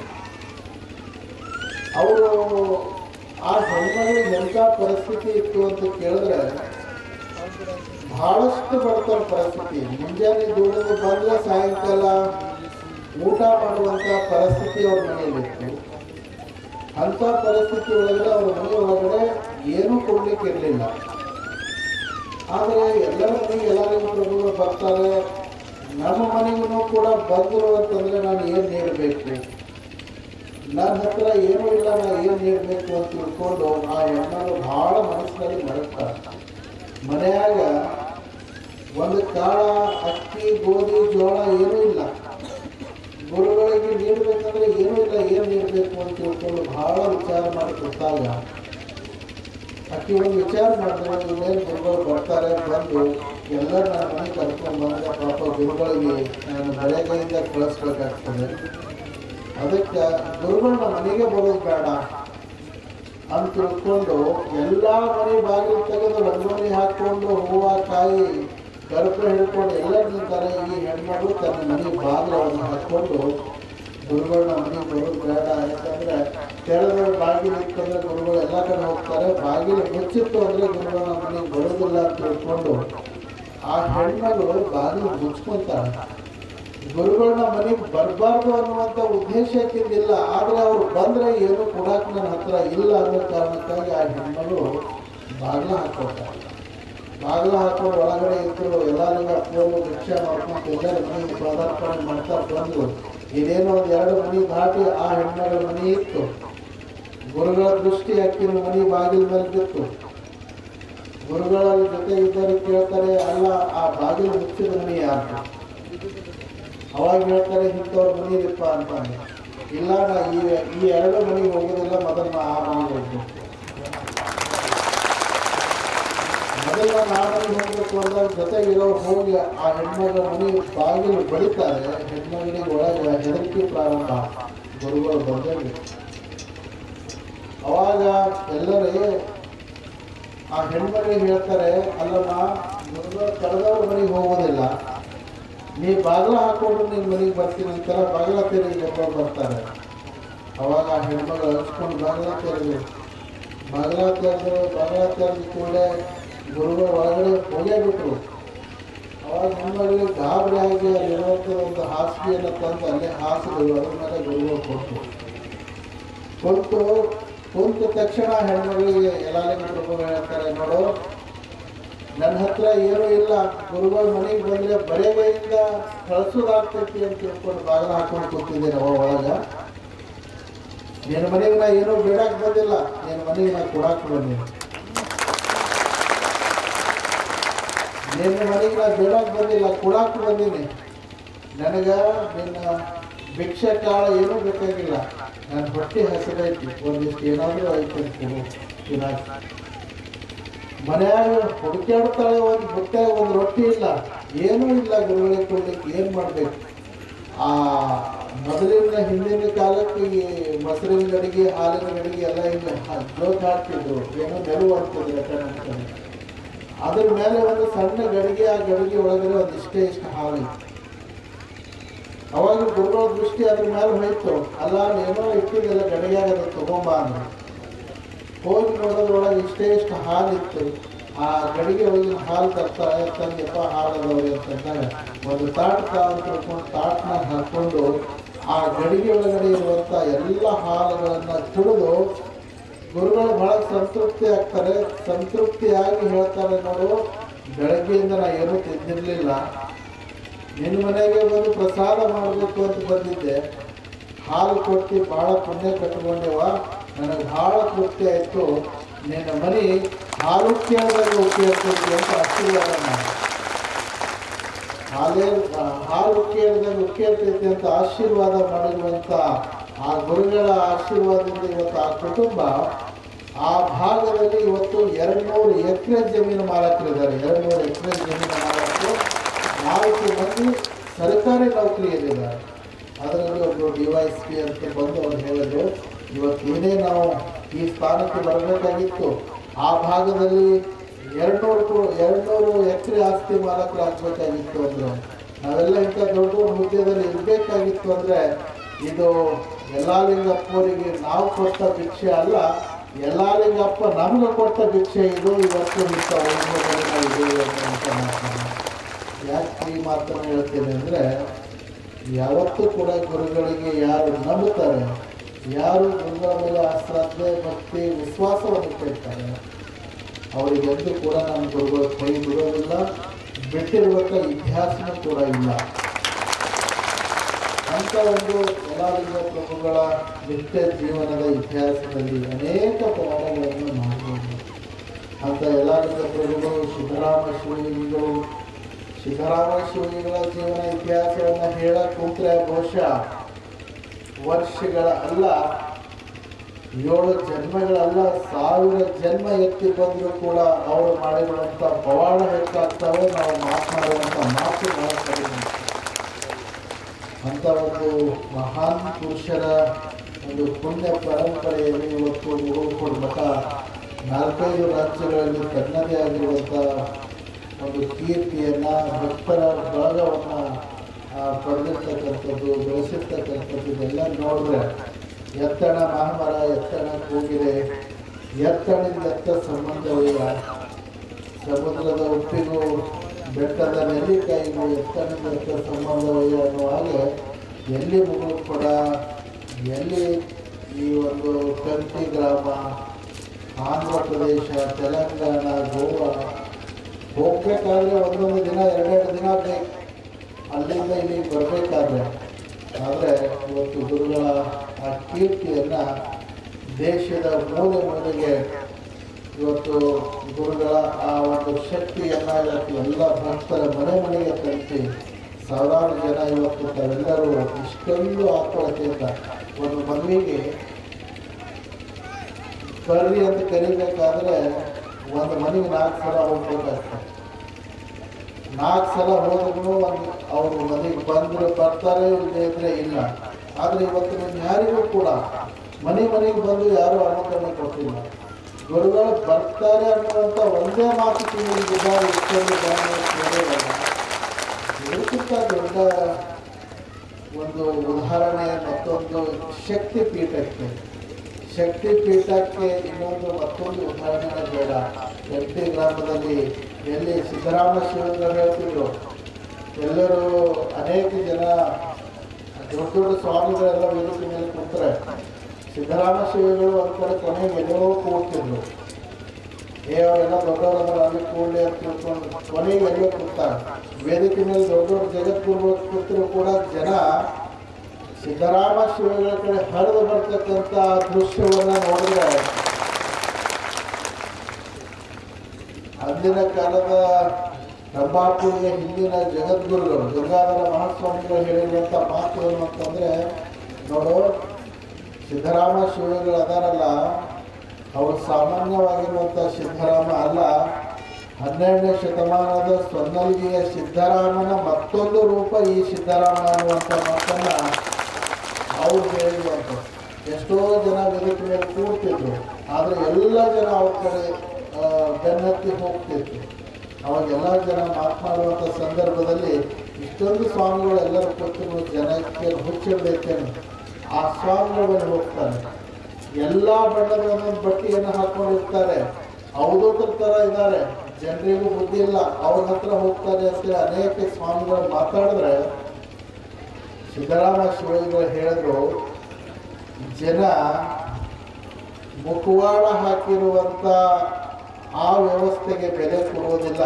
ಅವರು ಆ ಹೆಣ್ಮಗಳಿಗೆ ಎಂಥ ಪರಿಸ್ಥಿತಿ ಇತ್ತು ಅಂತ ಕೇಳಿದ್ರೆ ಬಹಳಷ್ಟು ಬಡತನ ಪರಿಸ್ಥಿತಿ. ಮುಂಜಾನೆ ದುಡಿದು ಬಂದರೆ ಸಾಯಂಕಾಲ ಊಟ ಮಾಡುವಂಥ ಪರಿಸ್ಥಿತಿ ಅವ್ರ ಮನೆಯಲ್ಲಿತ್ತು. ಅಂಥ ಪರಿಸ್ಥಿತಿ ಒಳಗಡೆ ಅವ್ರ ಮನೆ ಒಳಗಡೆ ಏನೂ ಕೊಡ್ಲಿಕ್ಕೆ ಇರಲಿಲ್ಲ. ಆದರೆ ಎಲ್ಲರ ಮನೆಗೆ ಎಲ್ಲರಿಗೂ ಪ್ರಭುಗಳು ಬರ್ತಾರೆ, ನಮ್ಮ ಮನೆಗೂ ಕೂಡ ಬಂದರು ಅಂತಂದರೆ ನಾನು ಏನು ನೀಡಬೇಕು, ನನ್ನ ಹತ್ರ ಏನೂ ಇಲ್ಲ, ನಾನು ಏನು ನೀಡಬೇಕು ಅಂತ ತಿಳ್ಕೊಂಡು ಆ ಹೆಣ್ಣನ್ನು ಭಾಳ ಮನಸ್ಸಿನಲ್ಲಿ ಮರಗ್ತಾರೆ. ಮನೆಯಾಗ ಒಂದು ಕಾಳ ಅಕ್ಕಿ ಗೋಧಿ ಜೋಳ ಏನೂ ಇಲ್ಲ, ಗುರುಗಳಿಗೆ ನೀಡಬೇಕಂದ್ರೆ ಏನೂ ಇಲ್ಲ, ಏನು ನೀಡಬೇಕು ಅಂತ ತಿಳ್ಕೊಂಡು ಭಾಳ ವಿಚಾರ ಮಾಡಿ ಕೊಟ್ಟಾಗ ಅಕ್ಕಿ ಒಂದು ವಿಚಾರ ಮಾಡಿದ್ರೆ ಇನ್ನೇನು ಗುರುಗಳು ಬರ್ತಾರೆ, ಬಂದು ಎಲ್ಲರೂ ನನ್ನ ಮನೆಗೆ ಕರ್ಕೊಂಡು ಬಂದರೆ ಪಾಪ ಗುರುಗಳಿಗೆ ನಾನು ಬೆಳಗ್ಗೆಯಿಂದ ಕಳಿಸ್ಬೇಕಾಗ್ತದೆ, ಅದಕ್ಕೆ ಗುರುಗಳು ನಮ್ಮ ಮನೆಗೆ ಬರೋದು ಬೇಡ ಅಂತ ತಿಳ್ಕೊಂಡು ಎಲ್ಲ ಮನೆ ಬಾಗಿಲು ತೆಗೆದು ರಂಗೋಲಿ ಹಾಕ್ಕೊಂಡು ಹೂವು ಕಾಯಿ ಕರ್ಪ ಹಿಡ್ಕೊಂಡು ಎಲ್ಲ ನಿಂತಾರೆ. ಈ ಹೆಣ್ಮಗಳು ತನ್ನ ಮನೆ ಬಾಗಿಲವನ್ನು ಹಾಕ್ಕೊಂಡು ಗುರುಗಳು ನಮ್ಮ ಮನೆಗೆ ಬರೋದು ಬೇಡ, ಯಾಕಂದರೆ ತೆರೆದವ್ರು ಬಾಗಿಲು ಇತ್ತಂದರೆ ಗುರುಗಳು ಎಲ್ಲ ಕಡೆ ಹೋಗ್ತಾರೆ, ಬಾಗಿಲು ಮುಚ್ಚಿತ್ತು ಅಂದರೆ ಗುರುಗಳು ನಮ್ಮ ಮನೆಗೆ ಬರೋದಿಲ್ಲ ಅಂತ ತಿಳ್ಕೊಂಡು ಆ ಹೆಣ್ಮಗಳು ಬಾಗಿಲು ಮುಚ್ಕೊತಾರೆ. ಗುರುಗಳನ್ನ ಮನೆಗೆ ಬರಬಾರ್ದು ಅನ್ನುವಂಥ ಉದ್ದೇಶಕ್ಕಿಂದಿಲ್ಲ, ಆದರೆ ಅವರು ಬಂದರೆ ಏನು ಕೊಡಕ್ಕೆ ನನ್ನ ಹತ್ರ ಇಲ್ಲ ಅನ್ನೋ ಕಾರಣಕ್ಕಾಗಿ ಆ ಹೆಣ್ಮಗಳು ಬಾಗಿಲು ಹಾಕ್ಕೊಳ್ತಾರೆ. ಬಾಗಿಲು ಹಾಕೊಂಡು ಒಳಗಡೆ ಇದ್ದರು ಎಲ್ಲರಿಗೂ ಅಪ್ಪೋರು ಭಿಕ್ಷೆ ಮಾಡ್ಕೊಂಡು ಎಲ್ಲರ ಮನೆಗೆ ಪದಾರ್ಪಣೆ ಮಾಡ್ತಾ ಬಂದು ಇದೇನೋ ಒಂದು ಎರಡು ಮನೆ ದಾಟಿ ಆ ಹೆಣ್ಮಗಳ ಮನೆ ಇತ್ತು. ಗುರುಗಳ ದೃಷ್ಟಿ ಅಕ್ಕಿನ ಮನೆ ಬಾಗಿಲ ಮೇಲೆ ಬಿತ್ತು. ಗುರುಗಳ ಜೊತೆ ಇದ್ದರು ಕೇಳ್ತಾರೆ, ಅಲ್ಲ ಆ ಬಾಗಿಲು ಮುಚ್ಚಿದ ಮನೆ ಯಾರು? ಅವಾಗ ಹೇಳ್ತಾರೆ, ಇಂಥವ್ರ ಮನೆ ಇರಪ್ಪ ಅಂತಂದು. ಇಲ್ಲ, ನಾ ಈ ಈ ಎರಡು ಮನೆಗೆ ಹೋಗೋದಿಲ್ಲ, ಮೊದಲು ನಾ ಆ ಮನೆಗೆ ಹೋಗ್ಬೇಕು. ಮೊದಲ ನಾ ಮನೆಗೆ ಹೋಗ್ಬೇಕು ಅಂದಾಗ ಜೊತೆಗಿರೋರು ಹೋಗಿ ಆ ಹೆಣ್ಮಗಳ ಮನೆ ಬಾಗಿಲು ಬಡಿತಾರೆ. ಹೆಣ್ಮಗಳಿಗೆ ಒಳಗೆ ಹೆದರಿಕೆ ಪ್ರಾರಂಭ, ಗುರುಗಳು ಬಂದಲ್ಲಿ. ಅವಾಗ ಎಲ್ಲರೇ ಆ ಹೆಣ್ಮಗಳಿಗೆ ಹೇಳ್ತಾರೆ, ಅಲ್ಲಮ್ಮ ಗುರುಗಳು ಕಳೆದವ್ರ ಮನೆಗೆ ಹೋಗೋದಿಲ್ಲ, ನೀ ಬಾಗಿಲ ಹಾಕೊಂಡು ನೀನು ಮನೆಗೆ ಬರ್ತೀನಿ ಅಂತಾರೆ. ಬಾಗಿಲ ತೆರಿಗೆ ಒಬ್ಬರು ಬರ್ತಾರೆ. ಅವಾಗ ಆ ಹೆಣ್ಮಗಳು ಹಚ್ಕೊಂಡು ಬಾಗಿಲ ತೆರೆದು ಬಾಗಿಲ ತೆರೆದು ಬಾಗಿಲ ತೆರೆದು ಕೂಡಲೇ ಗುರುಗಳು ಒಳಗಡೆ ಹೋಗೇ ಬಿಟ್ಟರು. ಅವಾಗ ಹೆಣ್ಮಗಳಿಗೆ ಗಾಬರಿ ಆಗಿ ಅಲ್ಲಿರುವಂಥ ಒಂದು ಹಾಸಿಗೆಯನ್ನು ತಂದು ಅಲ್ಲೇ ಹಾಸಿದ್ರು. ಅದ್ರ ಮೇಲೆ ಗುರುಗಳು ಕೊಟ್ಟು ಕೊಟ್ಟು ಕುಂತ ತಕ್ಷಣ ಹೆಣ್ಮಗಳಿಗೆ ಎಲ್ಲರಿಗೂ ಗುರುಗಳು ಹೇಳ್ತಾರೆ, ನೋಡು ನನ್ನ ಹತ್ರ ಏನೂ ಇಲ್ಲ, ಗುರುಗಳ ಮನೆಗೆ ಬಂದರೆ ಬರೆಗೆಯಿಂದ ಕಳಿಸೋದಾಗ್ತೈತಿ ಅಂತ ತಿಳ್ಕೊಂಡು ಬಾಗಿಲು ಹಾಕೊಂಡು ಕೂತಿದ್ದೇನೆ. ಅವ ಒಳಗೆ ನಿನ್ನ ಮನೆಗೆ ನಾ ಏನೂ ಬೇಡಕ್ಕೆ ಬಂದಿಲ್ಲ, ನಿನ್ನ ಮನೆಗೆ ನಾ ಕೊಡಕ್ಕೆ ಬಂದೀನಿ. ನಿನ್ನ ಮನೆಗೆ ನಾ ಬೇಡಕ್ಕೆ ಬಂದಿಲ್ಲ, ಕೊಡಕ್ಕೆ ಬಂದೀನಿ. ನನಗೆ ನಿನ್ನ ಭಿಕ್ಷೆ ಕಾಳ ಏನೂ ಬೇಕಾಗಿಲ್ಲ, ನನ್ನ ಹೊಟ್ಟೆ ಹಸಿರೈತಿ, ಒಂದಿಷ್ಟು ಏನಾದರೂ ಐತಿ ಕೊಡು ತಿನ್ನಾಕ. ಮನೆಯಾಗ ಹುಡುಕಾಡ್ತಾಳೆ, ಒಂದು ಬುಟ್ಟೆ ಒಂದು ರೊಟ್ಟಿ ಇಲ್ಲ, ಏನೂ ಇಲ್ಲ ಗುರುಗಳಿಗೆ ಕೊಡ್ಲಿಕ್ಕೆ. ಏನು ಮಾಡಬೇಕು? ಆ ಮೊದಲಿನ ಹಿಂದಿನ ಕಾಲಕ್ಕೆ ಈ ಮೊಸರಿನ ಗಡಿಗೆ ಹಾಲಿನ ಗಡಿಗೆ ಎಲ್ಲ ಹಿಂಗೆ ಜೋಕ್ ಹಾಕ್ತಿದ್ರು, ಏನೋ ನೆರವು ಆಗ್ತಿದ್ರು ಯಾಕಂದ್ರೆ ಅದ್ರ ಮೇಲೆ ಒಂದು ಸಣ್ಣ ಗಡಿಗೆ, ಆ ಗಡಿಗೆ ಒಳಗಡೆ ಒಂದು ಇಷ್ಟೇ ಇಷ್ಟು ಹಾಲು. ಅವಾಗ ಗುರುಗಳ ದೃಷ್ಟಿ ಅದ್ರ ಮೇಲೆ ಹೋಯ್ತು, ಅಲ್ಲ ಏನೋ ಇಟ್ಟಿದ್ದೆಲ್ಲ ಗಡಿಗೆಯಾಗ ಅದು ತಗೊಂಬ ಅಂದ್ರೆ ಹೋಗಿ ನೋಡೋದ್ರೊಳಗೆ ಇಷ್ಟೇ ಇಷ್ಟು ಹಾಲಿತ್ತು. ಆ ಗಡಿಗೆ ಒಳಗಿನ ಹಾಲು ತರ್ತಾರೆ, ತಂದೆಪ್ಪ ಹಾಲದವ್ರಿ ಅಂತಂದಾಗ ಒಂದು ತಾಟ್ ತಾವು ತಿಳ್ಕೊಂಡು ತಾಟ್ನಾಗ ಹಾಕ್ಕೊಂಡು ಆ ಗಡಿಗೆ ಒಳಗಡೆ ಇರುವಂಥ ಎಲ್ಲ ಹಾಲುಗಳನ್ನು ಕುಡಿದು ಗುರುಗಳು ಬಹಳ ಸಂತೃಪ್ತಿ ಆಗ್ತಾರೆ. ಸಂತೃಪ್ತಿಯಾಗಿ ಹೇಳ್ತಾರೆ, ನೋಡು ಬೆಳಗ್ಗೆಯಿಂದ ನಾ ಏನೂ ತಿಂದಿರಲಿಲ್ಲ, ನಿನ್ನ ಮನೆಗೆ ಬಂದು ಪ್ರಸಾದ ಮಾಡಬೇಕು ಅಂತ ಬಂದಿದ್ದೆ, ಹಾಲು ಕೊಟ್ಟು ಭಾಳ ಪುಣ್ಯ ಕಟ್ಕೊಂಡೇವ, ನನಗೆ ಭಾಳ ತೃಪ್ತಿ ಆಯಿತು, ನಿನ್ನ ಮನೆ ಹಾಲು ಕೇಳಿದಾಗ ಉಪಯೋಗಿಸ್ತೈತಿ ಅಂತ ಆಶೀರ್ವಾದ ಮಾಡಿ, ಹಾಲೇ ಹಾಲು ಕೇಳಿದಾಗ ಉಪಯೋಗಿಸ್ತೈತಿ ಅಂತ ಆಶೀರ್ವಾದ ಮಾಡಿರುವಂಥ ಆ ಗುರುಗಳ ಆಶೀರ್ವಾದದಿಂದ ಇವತ್ತು ಆ ಕುಟುಂಬ ಆ ಭಾಗದಲ್ಲಿ ಇವತ್ತು ಎರಡು ನೂರು ಎಕರೆ ಜಮೀನು ಮಾಲಕರಿದ್ದಾರೆ. ಎರಡು ನೂರು ಎಕರೆ ಜಮೀನು ಮಾಲಕರು, ನಾಲ್ಕು ಮಂದಿ ಸರ್ಕಾರಿ ನೌಕರಿಯಲ್ಲಿದ್ದಾರೆ. ಅದರಲ್ಲಿ ಒಬ್ಬರು ಡಿ ವೈ ಎಸ್ ಪಿ ಅಂತ ಬಂದು ಅವ್ರು ಹೇಳಿದ್ರು, ಇವತ್ತು ಏನೇ ನಾವು ಈ ಸ್ಥಾನಕ್ಕೆ ಬರಬೇಕಾಗಿತ್ತು, ಆ ಭಾಗದಲ್ಲಿ ಎರಡು ನೂರು ಎರಡು ನೂರು ಎಕರೆ ಆಸ್ತಿ ಮಾಲಕರು ಆಗಬೇಕಾಗಿತ್ತು ಅಂದರು. ನಾವೆಲ್ಲ ಇಂಥ ದೊಡ್ಡ ಹುದ್ದೆಯಲ್ಲಿ ಇರಬೇಕಾಗಿತ್ತು ಅಂದರೆ ಇದು ಯಲ್ಲಾಲಿಂಗಪ್ಪವರಿಗೆ ನಾವು ಕೊಟ್ಟ ಭಿಕ್ಷೆ ಅಲ್ಲ, ಯಲ್ಲಾಲಿಂಗಪ್ಪ ನಮಗೆ ಕೊಟ್ಟ ಭಿಕ್ಷೆ ಇದು. ಇವತ್ತು ಇಂಥ ವೈಭವದಲ್ಲಿ ನಾವು ಇದ್ದೇವೆ ಅಂತ ಮಾತನ್ನು ಯಾಕೆ ಈ ಮಾತನ್ನು ಹೇಳ್ತೇನೆ ಅಂದರೆ, ಯಾವತ್ತೂ ಕೂಡ ಗುರುಗಳಿಗೆ ಯಾರು ನಂಬುತ್ತಾರೆ, ಯಾರು ಗುರುಗಳ ಮೇಲೆ ಆ ಶ್ರದ್ಧೆ ಭಕ್ತಿ ವಿಶ್ವಾಸವನ್ನು ಇಟ್ಟಿರ್ತಾರೆ, ಅವರಿಗೆಂದು ಕೂಡ ನಮ್ಮ ಗುರುಗಳು ಕೈ ಬಿಡೋದಿಲ್ಲ, ಬಿಟ್ಟಿರುವಂಥ ಇತಿಹಾಸನೂ ಕೂಡ ಇಲ್ಲ. ಅಂಥ ಒಂದು ಯಲ್ಲಾಲಿಂಗ ಪ್ರಭುಗಳ ನಿತ್ಯ ಜೀವನದ ಇತಿಹಾಸದಲ್ಲಿ ಅನೇಕ ಪವಾಡಗಳನ್ನು ಮಾಡಬಹುದು. ಅಂಥ ಯಲ್ಲಾಲಿಂಗ ಪ್ರಭುಗಳು ಸಿದ್ದರಾಮ ಶಿವಲಿಂಗಗಳು ಸಿದ್ದರಾಮ ಶಿವಲಿಂಗಗಳ ಜೀವನ ಇತಿಹಾಸವನ್ನು ಹೇಳಕ್ಕೆ ಕೂತ್ರೆ ಬಹುಶಃ ವರ್ಷಗಳ ಅಲ್ಲ, ಏಳು ಜನ್ಮಗಳಲ್ಲ, ಸಾವಿರ ಜನ್ಮ ಎತ್ತಿ ಬಂದರೂ ಕೂಡ ಅವರು ಮಾಡಿರುವಂಥ ಪವಾಡ ಹೆಚ್ಚಾಗ್ತವೆ, ನಾವು ಮಾತನಾಡುವಂಥ ಮಾತು ಮಾಡ್ತಾರೆ. ಅಂಥ ಒಂದು ಮಹಾನ್ ಪುರುಷರ ಒಂದು ಪುಣ್ಯ ಪರಂಪರೆಯಲ್ಲಿ ಇವತ್ತು ಮುಳುಗುಕೊಂಡು ಮಠ ನಾಲ್ಕೈದು ರಾಜ್ಯಗಳಲ್ಲಿ ತನ್ನದೇ ಆಗಿರುವಂಥ ಒಂದು ಕೀರ್ತಿಯನ್ನು, ಭಕ್ತರ ಭಾಗವನ್ನು ಪಡೆದಿರ್ತಕ್ಕಂಥದ್ದು, ಬೆಳೆಸಿರ್ತಕ್ಕಂಥದ್ದು ಇದೆಲ್ಲ ನೋಡಿದ್ರೆ ಎತ್ತಣ ಮಹಾಮರ, ಎತ್ತಣ ಕೂಗಿಲೆ, ಎತ್ತಣಿಂದ ಎತ್ತ ಸಂಬಂಧವಿಲ್ಲ, ಸಮುದ್ರದ ಉಪ್ಪಿಗೂ ಬೆಟ್ಟದ ನೆಲ್ಲಿಕಾಯಿಗೂ ಎತ್ತಣಿಂದ ಎತ್ತ ಸಂಬಂಧವಿಲ್ಲ ಅನ್ನುವ ಹಾಗೆ ಎಲ್ಲಿ ಮುಗುಳು ಕೊಡ, ಎಲ್ಲಿ ಈ ಒಂದು ಕಂತಿ ಗ್ರಾಮ, ಆಂಧ್ರ ಪ್ರದೇಶ, ತೆಲಂಗಾಣ, ಗೋವಾ ಹೋಗ್ಬೇಕಾದ್ರೆ ಒಂದೊಂದು ದಿನ ಎರಡೆರಡು ದಿನ ಬೇಕು ಅಲ್ಲಿಂದ ಇಲ್ಲಿಗೆ ಬರಬೇಕಾದ್ರೆ. ಆದರೆ ಇವತ್ತು ಗುರುಗಳ ಆ ಕೀರ್ತಿಯನ್ನು ದೇಶದ ಮೂಲೆ ಮೂಲೆಗೆ ಇವತ್ತು ಗುರುಗಳ ಆ ಒಂದು ಶಕ್ತಿಯನ್ನು ಇವತ್ತು ಎಲ್ಲ ಭಕ್ತರ ಮನೆ ಮನೆಗೆ ತಲುಪಿ ಸಾವಿರಾರು ಜನ ಇವತ್ತು ತಾವೆಲ್ಲರೂ ಇಷ್ಟೊಂದು ಆತ್ಮಹತ್ಯೆಯಿಂದ ಒಂದು ಮದುವೆಗೆ ಕರ್ರಿ ಅಂತ ಕರಿಬೇಕಾದ್ರೆ ಒಂದು ಮನೆಗೆ ನಾಲ್ಕು ಸಲ ಹೋಗ್ಬೇಕಾಗ್ತದೆ. ನಾಲ್ಕು ಸಲ ಹೋದ್ರೂ ಒಂದು ಅವರು ಮನೆಗೆ ಬಂದರೆ ಬರ್ತಾರೆ, ಇಲ್ಲದೇ ಇದ್ರೆ ಇಲ್ಲ. ಆದರೆ ಇವತ್ತು ನೀವು ಯಾರಿಗೂ ಕೂಡ ಮನೆ ಮನೆಗೆ ಬಂದು ಯಾರೂ ಅನುಕರಣೆ ಕೊಟ್ಟಿಲ್ಲ. ಗುರುಗಳು ಬರ್ತಾರೆ ಅನ್ನುವಂಥ ಒಂದೇ ಮಾತು ತಿಳಿದಿದ್ದಾರೆ. ಇಷ್ಟೊಂದು ಇದಕ್ಕಿಂತ ದೊಡ್ಡ ಒಂದು ಉದಾಹರಣೆ ಮತ್ತೊಂದು ಶಕ್ತಿ ಪೀಠಕ್ಕೆ ಶಕ್ತಿ ಪೀಠಕ್ಕೆ ಇನ್ನೊಂದು ಮತ್ತೊಂದು ಉದಾಹರಣೆ ಬೇಡ. ಗಟ್ಟಿ ಗ್ರಾಮದಲ್ಲಿ ಎಲ್ಲಿ ಸಿದ್ದರಾಮ ಶಿವಲಿಂಗರು ಹೇಳ್ತಿದ್ರು, ಎಲ್ಲರೂ ಅನೇಕ ಜನ ದೊಡ್ಡ ದೊಡ್ಡ ಸ್ವಾಮಿಗಳೆಲ್ಲ ವೇದಿಕೆ ಮೇಲೆ ಕೂತ್ರೆ ಸಿದ್ದರಾಮ ಶಿವಲಿಂಗರು ಒಂದು ಕಡೆ ಕೊನೆಗೆ ಎಲ್ಲೋ ಕೂಡ್ತಿದ್ರು. ಏ ಅವರೆಲ್ಲ ದೊಡ್ಡವರಂದ್ರೆ ಅಲ್ಲಿ ಕೂಡಲಿ ಅಂತ ತಿಳ್ಕೊಂಡು ಕೊನೆಗೆ ಎಲ್ಲೋ ಕೂಡ್ತಾರೆ. ವೇದಿಕೆ ಮೇಲೆ ದೊಡ್ಡ ದೊಡ್ಡ ಜಗದ್ಗುರುಗಳು ಕೂತಿದ್ರು ಕೂಡ ಜನ ಸಿದ್ದರಾಮ ಶಿವಲಿಂಗರ ಕಡೆ ಹರಿದು ಬರ್ತಕ್ಕಂಥ ದೃಶ್ಯವನ್ನು ನೋಡಿದ್ರೆ ಅಂದಿನ ಕಾಲದ ರಂಭಾಪುರಿಯ ಹಿಂದಿನ ಜಗದ್ಗುರುಗಳು ಗಂಗಾಧರ ಮಹಾಸ್ವಾಮಿಗಳು ಹೇಳಿರುವಂಥ ಮಾತು ಏನು ಅಂತಂದರೆ, ನೋಡು ಸಿದ್ದರಾಮ ಶಿವಲಿಂಗರು ಅದಾರಲ್ಲ, ಅವರು ಸಾಮಾನ್ಯವಾಗಿರುವಂಥ ಸಿದ್ದರಾಮ ಅಲ್ಲ, ಹನ್ನೆರಡನೇ ಶತಮಾನದ ಸ್ವರ್ಣಲಿಗೆಯ ಸಿದ್ದರಾಮನ ಮತ್ತೊಂದು ರೂಪ ಈ ಸಿದ್ದರಾಮ ಅನ್ನುವಂಥ ಮಾತನ್ನು ಅವ್ರು ಹೇಳಿರುವಂಥ. ಎಷ್ಟೋ ಜನ ವೇದಿಕೆ ಮೇಲೆ ಕೂಡ್ತಿದ್ರು, ಆದರೆ ಎಲ್ಲ ಜನ ಅವ್ರ ಕಡೆ ಬೆನ್ನತ್ತಿ ಹೋಗ್ತಿತ್ತು. ಅವಾಗೆಲ್ಲ ಜನ ಮಾತನಾಡುವಂಥ ಸಂದರ್ಭದಲ್ಲಿ ಇಷ್ಟೊಂದು ಸ್ವಾಮಿಗಳು ಎಲ್ಲರೂ ಕೂತಿರು, ಜನಕ್ಕೆ ಹುಚ್ಚಿಡ್ಬೇಕೇನು ಆ ಸ್ವಾಮಿಗಳು ಹೋಗ್ತಾರೆ. ಎಲ್ಲ ಬಣ್ಣದ ಒಂದೊಂದು ಬಟ್ಟೆಯನ್ನು ಹಾಕೊಂಡಿರ್ತಾರೆ, ಅವಧೂತರ ಥರ ಇದ್ದಾರೆ, ಜನರಿಗೂ ಬುದ್ಧಿ ಇಲ್ಲ, ಅವ್ರ ಹತ್ರ ಹೋಗ್ತಾರೆ ಅಂತ ಅನೇಕ ಸ್ವಾಮಿಗಳು ಮಾತಾಡಿದ್ರೆ ಸಿದ್ದರಾಮ ಶಿವಲಿಂಗರು ಹೇಳಿದ್ರು, ಜನ ಮುಖವಾಡ ಹಾಕಿರುವಂಥ ಆ ವ್ಯವಸ್ಥೆಗೆ ಬೆಲೆ ಕೊಡುವುದಿಲ್ಲ,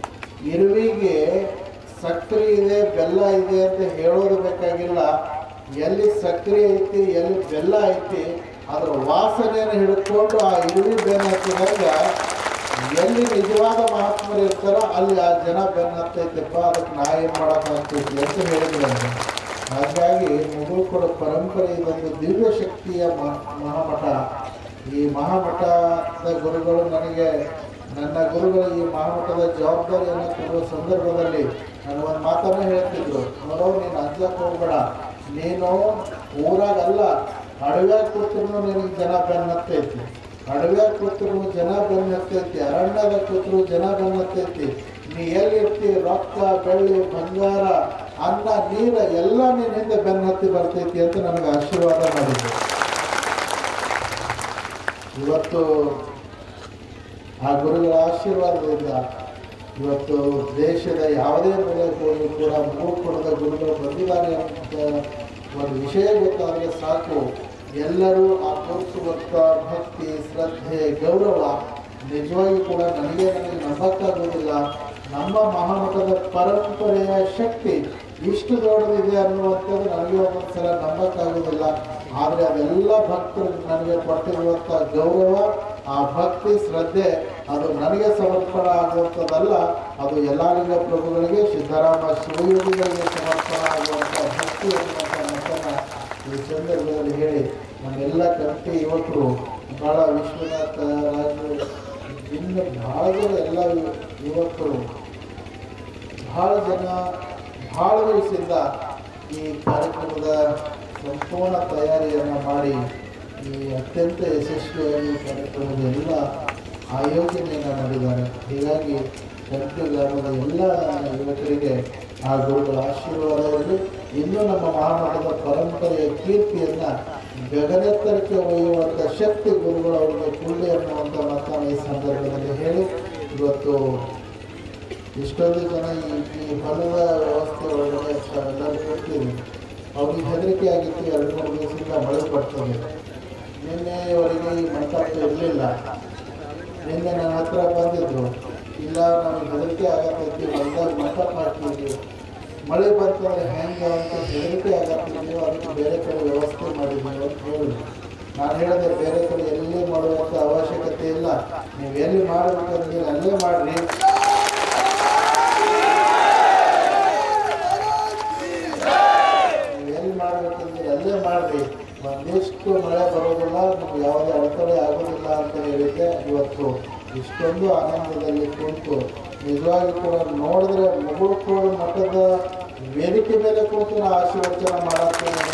ಇರುವಿಗೆ ಸಕ್ಕರೆ ಇದೆ ಬೆಲ್ಲ ಇದೆ ಅಂತ ಹೇಳೋದು ಬೇಕಾಗಿಲ್ಲ, ಎಲ್ಲಿ ಸಕ್ಕರೆ ಐತಿ ಎಲ್ಲಿ ಬೆಲ್ಲ ಐತಿ ಅದರ ವಾಸನೆಯನ್ನು ಹಿಡ್ಕೊಂಡು ಆ ಇರುವಿ ಬೆನ್ನು ಹತ್ತಿದಾಗ ಎಲ್ಲಿ ನಿಜವಾದ ಮಹಾತ್ಮರು ಇರ್ತಾರೋ ಅಲ್ಲಿ ಆ ಜನ ಬೆನ್ನು ಹತ್ತೈತಪ್ಪ, ಅದಕ್ಕೆ ನಾ ಏನು ಮಾಡೋಕ್ಕಾಗ್ತೈತಿ ಅಂತ ಹೇಳಿದ್ರು. ಹಾಗಾಗಿ ಮುಗುಳ್ಕೊಡ ಪರಂಪರೆ ಇದೊಂದು ದಿವ್ಯ ಶಕ್ತಿಯ ಮಹಾಮಠ. ಈ ಮಹಾಮಠದ ಗುರುಗಳು ನನಗೆ ನನ್ನ ಗುರುಗಳು ಈ ಮಹಾಮಠದ ಜವಾಬ್ದಾರಿಯನ್ನು ಕೊಡುವ ಸಂದರ್ಭದಲ್ಲಿ ನನಗೊಂದು ಮಾತನ್ನು ಹೇಳ್ತಿದ್ರು, ನೋಡೋ ನೀನು ಅಂಜಕ್ಕೆ ಹೋಗ್ಬೇಡ, ನೀನು ಊರಾಗಲ್ಲ ಅಡವ್ಯಾಗ ಕೂತ್ರು ನಿನಗೆ ಜನ ಬೆನ್ನು ಹತ್ತೈತಿ, ಅಡವ್ಯಾಗ ಕೂತ್ರು ಜನ ಬೆನ್ನು ಹತ್ತೈತಿ, ಅರಣ್ಯದ ಕೂತ್ರು ಜನ ಬೆನ್ನು ಹತ್ತೈತಿ, ನೀ ಎಲ್ಲಿರ್ತಿ ರೊಕ್ಕ ಬೆಳ್ಳಿ ಬಂಗಾರ ಅನ್ನ ನೀರ ಎಲ್ಲ ನೀನು ಹಿಂದೆ ಬೆನ್ನು ಹತ್ತಿ ಬರ್ತೈತಿ ಅಂತ ನನಗೆ ಆಶೀರ್ವಾದ ಮಾಡಿದ್ರು. ಇವತ್ತು ಆ ಗುರುಗಳ ಆಶೀರ್ವಾದದಿಂದ ಇವತ್ತು ದೇಶದ ಯಾವುದೇ ಮೂಲೆಗೂ ಕೂಡ ಮುಗುಳ್ಕೊಡದ ಗುರುಗಳು ಬಂದಿದ್ದಾರೆ ಅಂತ ಒಂದು ವಿಷಯ ಗೊತ್ತಾದರೆ ಸಾಕು, ಎಲ್ಲರೂ ಆ ತೋರಿಸುವಂಥ ಭಕ್ತಿ ಶ್ರದ್ಧೆ ಗೌರವ ನಿಜವಾಗಿ ಕೂಡ ನನಗೆ ನನಗೆ ನಂಬಕ್ಕಾಗೋದಿಲ್ಲ. ನಮ್ಮ ಮಹಾಮಠದ ಪರಂಪರೆಯ ಶಕ್ತಿ ಇಷ್ಟು ದೊಡ್ಡದಿದೆ ಅನ್ನುವಂಥದ್ದು ನನಗೆ ಒಂದೊಂದು ಸಲ ನಂಬಕ್ಕಾಗೋದಿಲ್ಲ. ಆದರೆ ಅದೆಲ್ಲ ಭಕ್ತರು ನನಗೆ ಕೊಟ್ಟಿರುವಂಥ ಗೌರವ, ಆ ಭಕ್ತಿ ಶ್ರದ್ಧೆ ಅದು ನನಗೆ ಸಮರ್ಪಣೆ ಆಗುವಂಥದ್ದಲ್ಲ, ಅದು ಯಲ್ಲಾಲಿಂಗ ಪ್ರಭುಗಳಿಗೆ ಸಿದ್ದರಾಮ ಶಿವಯೋಗಿಗಳಿಗೆ ಸಮರ್ಪಣೆ ಆಗುವಂಥ ಭಕ್ತಿ ಅನ್ನುವಂಥ ಮಾತನ್ನು ಈ ಸಂದರ್ಭದಲ್ಲಿ ಹೇಳಿ ನಮ್ಮೆಲ್ಲ ಕಮಿಟಿ ಯುವಕರು ಭಾಳ ವಿಶ್ವನಾಥ ರಾಜು ಇನ್ನು ಭಾಳ ಜನ ಎಲ್ಲ ಯುವಕರು ಭಾಳ ಜನ ಭಾಳ ದಿವಸದಿಂದ ಈ ಕಾರ್ಯಕ್ರಮದ ಸಂಪೂರ್ಣ ತಯಾರಿಯನ್ನು ಮಾಡಿ ಈ ಅತ್ಯಂತ ಯಶಸ್ವಿಯಾಗಿ ಕಾರ್ಯಕ್ರಮದ ಎಲ್ಲ ಆಯೋಜನೆಯನ್ನು ಮಾಡಿದ್ದಾರೆ. ಹೀಗಾಗಿ ಕರ್ಕಿ ಗ್ರಾಮದ ಎಲ್ಲ ಯುವಕರಿಗೆ ಆ ಗುರುಗಳ ಆಶೀರ್ವಾದ ಇರಲಿ. ಇನ್ನೂ ನಮ್ಮ ಮಹಾಮಠದ ಪರಂಪರೆಯ ಕೀರ್ತಿಯನ್ನು ಗಗನೆತ್ತರಕ್ಕೆ ಒಯ್ಯುವಂಥ ಶಕ್ತಿ ಗುರುಗಳು ಅವರಿಗೆ ಕೂಡಲೇ ಅನ್ನುವಂಥ ಮಾತನ್ನು ಈ ಸಂದರ್ಭದಲ್ಲಿ ಹೇಳಿ, ಇವತ್ತು ಇಷ್ಟೊಂದು ಜನ ಈ ಈ ಹೊಲದ ವ್ಯವಸ್ಥೆ ಒಳಗಡೆ ಎಲ್ಲರೂ ಕೊಡ್ತೀವಿ. ಅವ್ರಿಗೆ ಹೆದರಿಕೆ ಆಗಿತ್ತು, ಎರಡು ಮೂರು ದಿವಸದಿಂದ ಮಳೆ ಬರ್ತದೆ. ನಿನ್ನೆಯವರೆಗೆ ಈ ಮಂಟಪ ಇರಲಿಲ್ಲ. ನಿನ್ನೆ ನನ್ನ ಹತ್ರ ಬಂದಿದ್ರು, ಇಲ್ಲ ನಮಗೆ ಹೆದರಿಕೆ ಆಗತ್ತೈತಿ, ಹೊಲದಾಗ ಮಂಟಪ ಹಾಕ್ತೀವಿ, ಮಳೆ ಬರ್ತದೆ ಹೆಂಗೆ ಅಂತ ಹೆದರಿಕೆ ಆಗತ್ತೀವಿ, ಅದಕ್ಕೆ ಬೇರೆ ಕಡೆ ವ್ಯವಸ್ಥೆ ಮಾಡಿದ್ದೀವಿ ಅಂತ ಹೇಳಿದ್ರು. ನಾನು ಹೇಳಿದೆ, ಬೇರೆ ಕಡೆ ಎಲ್ಲಿ ಮಾಡುವಂಥ ಅವಶ್ಯಕತೆ ಇಲ್ಲ, ನೀವು ಎಲ್ಲಿ ಮಾಡಬೇಕಂದ್ರೆ ಅಲ್ಲೇ ಮಾಡಿರಿ, ನೀವು ಎಲ್ಲಿ ಮಾಡಬೇಕಂದ್ರೆ ಅಲ್ಲೇ ಮಾಡಿರಿ, ಒಂದಿಷ್ಟು ಮಳೆ ಬರೋದಿಲ್ಲ, ನಮ್ಗೆ ಯಾವುದೇ ಅಡೆತಡೆ ಆಗೋದಿಲ್ಲ ಅಂತ ಹೇಳಿದ್ದೆ. ಇವತ್ತು ಇಷ್ಟೊಂದು ಆನಂದದಲ್ಲಿ ಕುಂತು ನಿಜವಾಗಿ ಕೂಡ ನೋಡಿದ್ರೆ ಮುಗುಳ್ಕೊಡ ಮಠದ ವೇದಿಕೆ ಮೇಲೆ ಕುಂತು ನಾವು ಆಶೀರ್ವಚನ ಮಾಡಾಕ್ತೇವೆ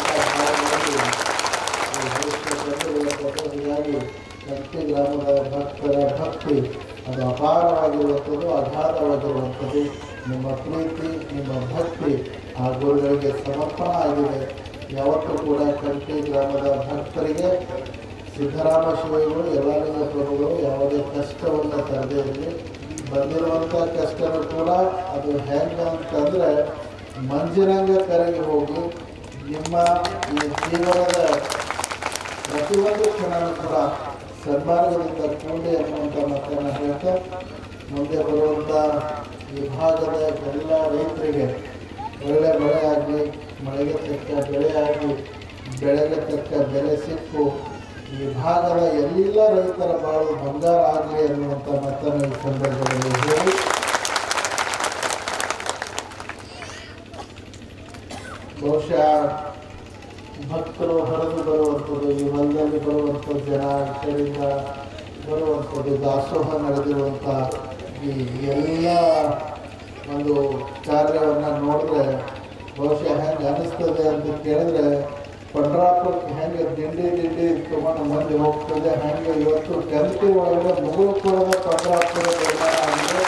ಹೀಗಾಗಿ ಕರ್ಕಿ ಗ್ರಾಮದ ಭಕ್ತರ ಭಕ್ತಿ ಅದು ಅಪಾರವಾಗಿರುವಂಥದ್ದು, ಅಗಾಧವಾಗಿರುವಂಥದ್ದು. ನಿಮ್ಮ ಪ್ರೀತಿ ನಿಮ್ಮ ಭಕ್ತಿ ಆ ಗುರುಗಳಿಗೆ ಸಮರ್ಪಣೆ ಆಗಿದೆ. ಯಾವತ್ತೂ ಕೂಡ ಕರ್ಕಿ ಗ್ರಾಮದ ಭಕ್ತರಿಗೆ ಸಿದ್ದರಾಮ ಶಿವಗಳು ಯಲ್ಲಾಲಿಂಗ ಪ್ರಭುಗಳು ಯಾವುದೇ ಕಷ್ಟವನ್ನು ತರದೇ ಇರಲಿ. ಬಂದಿರುವಂಥ ಕಷ್ಟನೂ ಕೂಡ ಅದು ಹೆಂಗೆ ಅಂತಂದರೆ ಮಂಜಿನಂಗೆ ಕರಗಿ ಹೋಗಿ ನಿಮ್ಮ ಈ ಜೀವನದ ಪ್ರತಿಯೊಂದು ಕ್ಷಣನೂ ಕೂಡ ಸನ್ಮಾರ್ಗದಿಂದ ಕೂಡಿ ಅನ್ನುವಂಥ ಮಾತನ್ನು ಹೇಳ್ತಾ, ಮುಂದೆ ಬರುವಂಥ ಈ ಭಾಗದ ಎಲ್ಲ ರೈತರಿಗೆ ಒಳ್ಳೆ ಮಳೆ ಆಗಲಿ, ಮಳೆಗೆ ತಕ್ಕ ಬೆಳೆ ಆಗಿ ಬೆಳೆಗೆ ತಕ್ಕ ಬೆಲೆ ಸಿಕ್ಕು ಈ ಭಾಗದ ಎಲ್ಲ ರೈತರ ಬಾಳು ಬಂಗಾರ ಆಗಲಿ ಅನ್ನುವಂಥ ಮಾತನ್ನು ಈ ಸಂದರ್ಭದಲ್ಲಿ ಹೇಳಿ, ಬಹುಶಃ ಭಕ್ತರು ಹರಿದು ಬರುವಂಥದ್ದು, ಈ ಹೊಲದಲ್ಲಿ ಬರುವಂಥ ಜನ ಈ ಕಡೆಯಿಂದ ಬರುವಂಥದ್ದು, ದಾಸೋಹ ನಡೆದಿರುವಂಥ ಈ ಎಲ್ಲ ಒಂದು ಕಾರ್ಯವನ್ನು ನೋಡಿದ್ರೆ ಬಹುಶಃ ಹೆಂಗೆ ಅನ್ನಿಸ್ತದೆ ಅಂತ ಕೇಳಿದ್ರೆ, ಪಂಡ್ರಾಪುರಕ್ಕೆ ಹೆಂಗೆ ದಿಂಡಿ ದಿಂಡಿ ತೊಗೊಂಡು ಮಂದಿ ಹೋಗ್ತದೆ, ಹೆಂಗೆ ಇವತ್ತು ಕರ್ಕಿ ಒಳಗಡೆ ಮುಗುಳ್ಕೊಡದ ಪಂಡ್ರಾಪುರ ನಿರ್ಮಾಣ ಅಂದರೆ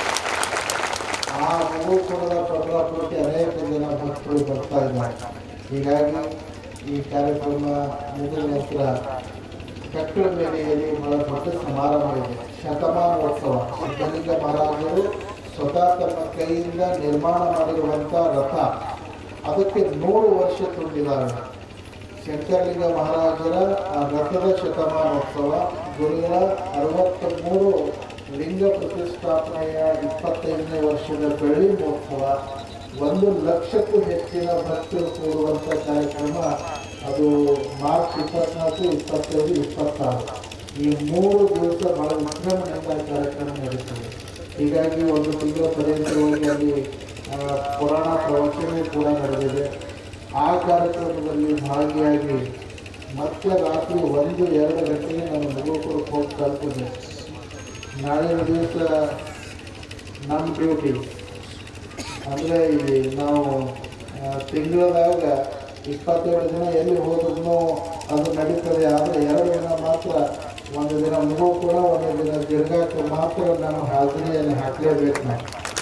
ಆ ಮುಗುಳ್ಕೊಡದ ಪಂಡ್ರಾಪುರಕ್ಕೆ ಅನೇಕ ಜನ ಭಕ್ತರು ಬರ್ತಾ ಇದ್ದಾರೆ. ಹೀಗಾಗಿ ಈ ಕಾರ್ಯಕ್ರಮ ಮುಗಿದ ನಂತರ ಕಟ್ಟಡ ಮೇಲೆಯಲ್ಲಿ ಬಹಳ ದೊಡ್ಡ ಸಮಾರಂಭ ಇದೆ. ಶತಮಾನೋತ್ಸವ. ಸಿದ್ಧಲಿಂಗ ಮಹಾರಾಜರು ಸ್ವತಃ ತಮ್ಮ ಕೈಯಿಂದ ನಿರ್ಮಾಣ ಮಾಡಿರುವಂಥ ರಥ, ಅದಕ್ಕೆ ನೂರು ವರ್ಷ ತುಂಬಿದ್ದಾರೆ. ಶಂಕರಲಿಂಗ ಮಹಾರಾಜರ ಆ ರಥದ ಶತಮಾನೋತ್ಸವ, ಗುರುಗಳ ಅರವತ್ತ ಮೂರು ಲಿಂಗ ಪ್ರತಿಷ್ಠಾಪನೆಯ ಇಪ್ಪತ್ತೈದನೇ ವರ್ಷದ ಬೆಳ್ಳಿ ಮಹೋತ್ಸವ, ಒಂದು ಲಕ್ಷಕ್ಕೂ ಹೆಚ್ಚಿನ ಭಕ್ತರು ಕೂಡುವಂಥ ಕಾರ್ಯಕ್ರಮ. ಅದು ಮಾರ್ಚ್ ಇಪ್ಪತ್ನಾಲ್ಕು ಇಪ್ಪತ್ತೈದು ಇಪ್ಪತ್ತಾರು ಈ ಮೂರು ದಿವಸ ಬಹಳ ವಿಜೃಂಭಣೆಯಿಂದ ಕಾರ್ಯಕ್ರಮ ನಡೀತದೆ. ಹೀಗಾಗಿ ಒಂದು ತಿಂಗಳ ಪರ್ಯಂತವಾಗಿ ಅಲ್ಲಿ ಪುರಾಣ ಪ್ರವಚನ ಕೂಡ ನಡೆದಿದೆ. ಆ ಕಾರ್ಯಕ್ರಮದಲ್ಲಿ ಭಾಗಿಯಾಗಿ ಮತ್ತೆ ರಾತ್ರಿ ಒಂದು ಎರಡು ಗಂಟೆಗೆ ನಾನು ಮುಗುಳ್ಕೊಡಕ್ಕೆ ಹೋಗಿ ತಲುಪಿದೆ. ನಾಳಿನ ದಿವಸ ನಮ್ಮ ಡ್ಯೂಟಿ ಅಂದರೆ ಇಲ್ಲಿ ನಾವು ತಿಂಗಳದಾಗ ಇಪ್ಪತ್ತೆರಡು ದಿನ ಎಲ್ಲಿ ಹೋದ್ರೂ ಅದು ನಡೀತದೆ. ಆದರೆ ಎರಡು ದಿನ ಮಾತ್ರ, ಒಂದು ದಿನ ಮುಗು ಕೂಡ ಒಂದು ದಿನ ಗಿರ್ಗಾಕ್ಕೆ ಮಾತ್ರ ನಾನು ಹಾಜರಿಯಲ್ಲಿ ಹಾಕಲೇಬೇಕು ನಾವು.